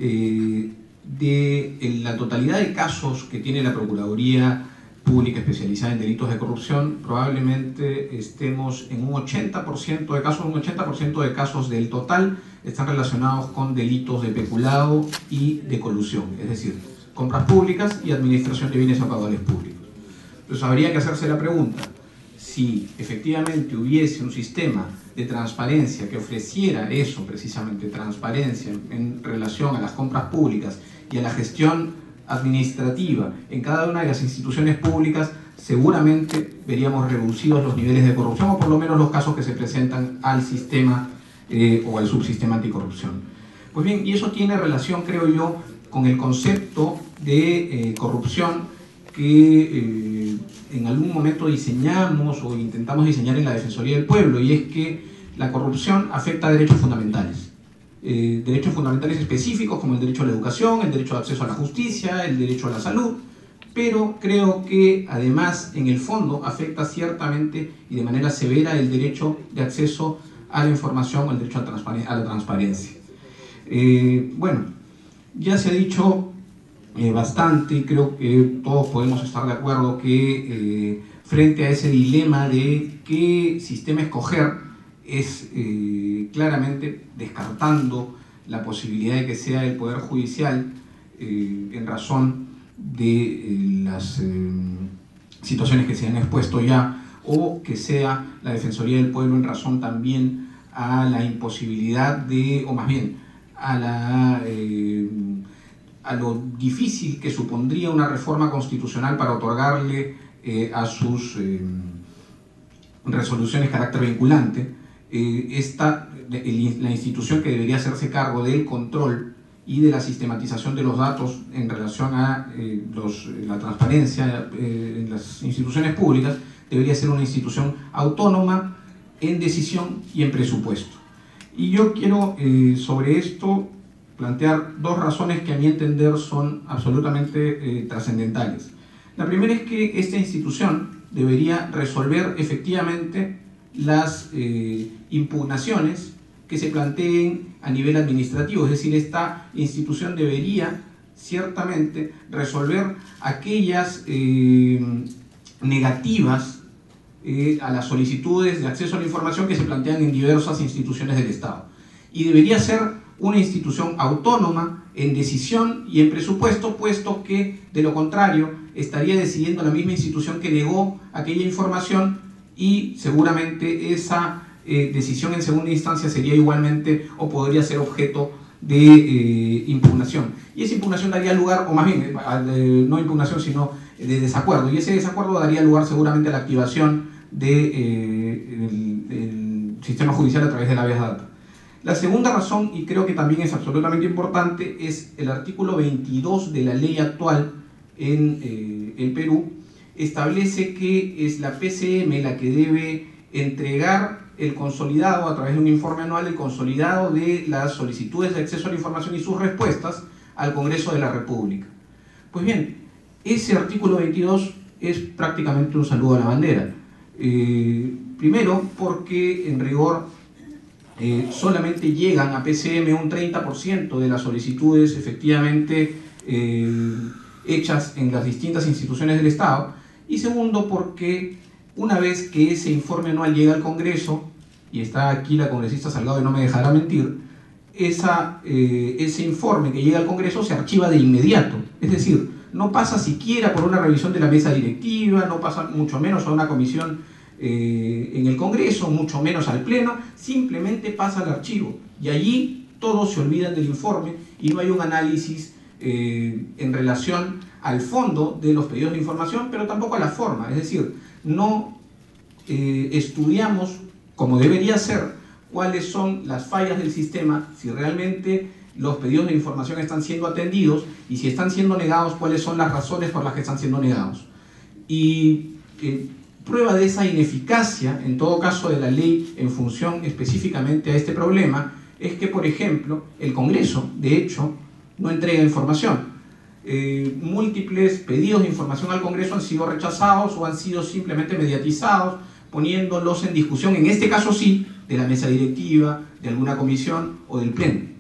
E: De la totalidad de casos que tiene la Procuraduría Pública especializada en delitos de corrupción, probablemente estemos en un 80% de casos, un 80% de casos del total están relacionados con delitos de peculado y de colusión, es decir, compras públicas y administración de bienes a caudales públicos. Entonces habría que hacerse la pregunta, si efectivamente hubiese un sistema de transparencia que ofreciera eso, precisamente transparencia en relación a las compras públicas y a la gestión administrativa en cada una de las instituciones públicas, seguramente veríamos reducidos los niveles de corrupción, o por lo menos los casos que se presentan al sistema o al subsistema anticorrupción. Pues bien, y eso tiene relación, creo yo, con el concepto de corrupción que en algún momento diseñamos o intentamos diseñar en la Defensoría del Pueblo, y es que la corrupción afecta a derechos fundamentales. Derechos fundamentales específicos como el derecho a la educación, el derecho de acceso a la justicia, el derecho a la salud, pero creo que además en el fondo afecta ciertamente y de manera severa el derecho de acceso a la información, el derecho a la transparencia. Bueno, ya se ha dicho bastante y creo que todos podemos estar de acuerdo que frente a ese dilema de qué sistema escoger, es claramente descartando la posibilidad de que sea el Poder Judicial en razón de las situaciones que se han expuesto ya, o que sea la Defensoría del Pueblo en razón también a la imposibilidad de, o más bien a lo difícil que supondría una reforma constitucional para otorgarle a sus resoluciones carácter vinculante. La institución que debería hacerse cargo del control y de la sistematización de los datos en relación a la transparencia en las instituciones públicas debería ser una institución autónoma en decisión y en presupuesto. Y yo quiero sobre esto plantear dos razones que a mi entender son absolutamente trascendentales. La primera es que esta institución debería resolver efectivamente las impugnaciones que se planteen a nivel administrativo, es decir, esta institución debería ciertamente resolver aquellas negativas a las solicitudes de acceso a la información que se plantean en diversas instituciones del Estado. Y debería ser una institución autónoma en decisión y en presupuesto, puesto que de lo contrario estaría decidiendo la misma institución que negó aquella información, y seguramente esa decisión en segunda instancia sería igualmente o podría ser objeto de impugnación. Y esa impugnación daría lugar, o más bien, no impugnación sino de desacuerdo, y ese desacuerdo daría lugar seguramente a la activación del sistema judicial a través de la habeas data. La segunda razón, y creo que también es absolutamente importante, es el artículo 22 de la ley actual en el Perú. Establece que es la PCM la que debe entregar el consolidado, a través de un informe anual, el consolidado de las solicitudes de acceso a la información y sus respuestas al Congreso de la República. Pues bien, ese artículo 22 es prácticamente un saludo a la bandera. Primero, porque en rigor solamente llegan a PCM un 30% de las solicitudes efectivamente hechas en las distintas instituciones del Estado. Y segundo, porque una vez que ese informe anual llega al Congreso, y está aquí la congresista Salgado y no me dejará mentir, ese informe que llega al Congreso se archiva de inmediato. Es decir, no pasa siquiera por una revisión de la mesa directiva, no pasa mucho menos a una comisión en el Congreso, mucho menos al Pleno, simplemente pasa al archivo. Y allí todos se olvidan del informe y no hay un análisis en relación al fondo de los pedidos de información, pero tampoco a la forma. Es decir, no estudiamos, como debería ser, cuáles son las fallas del sistema, si realmente los pedidos de información están siendo atendidos, y si están siendo negados, cuáles son las razones por las que están siendo negados. Y Prueba de esa ineficacia, en todo caso, de la ley en función específicamente a este problema, es que, por ejemplo, el Congreso, de hecho, no entrega información. Múltiples pedidos de información al Congreso han sido rechazados o han sido simplemente mediatizados, poniéndolos en discusión, en este caso sí, de la mesa directiva, de alguna comisión o del Pleno.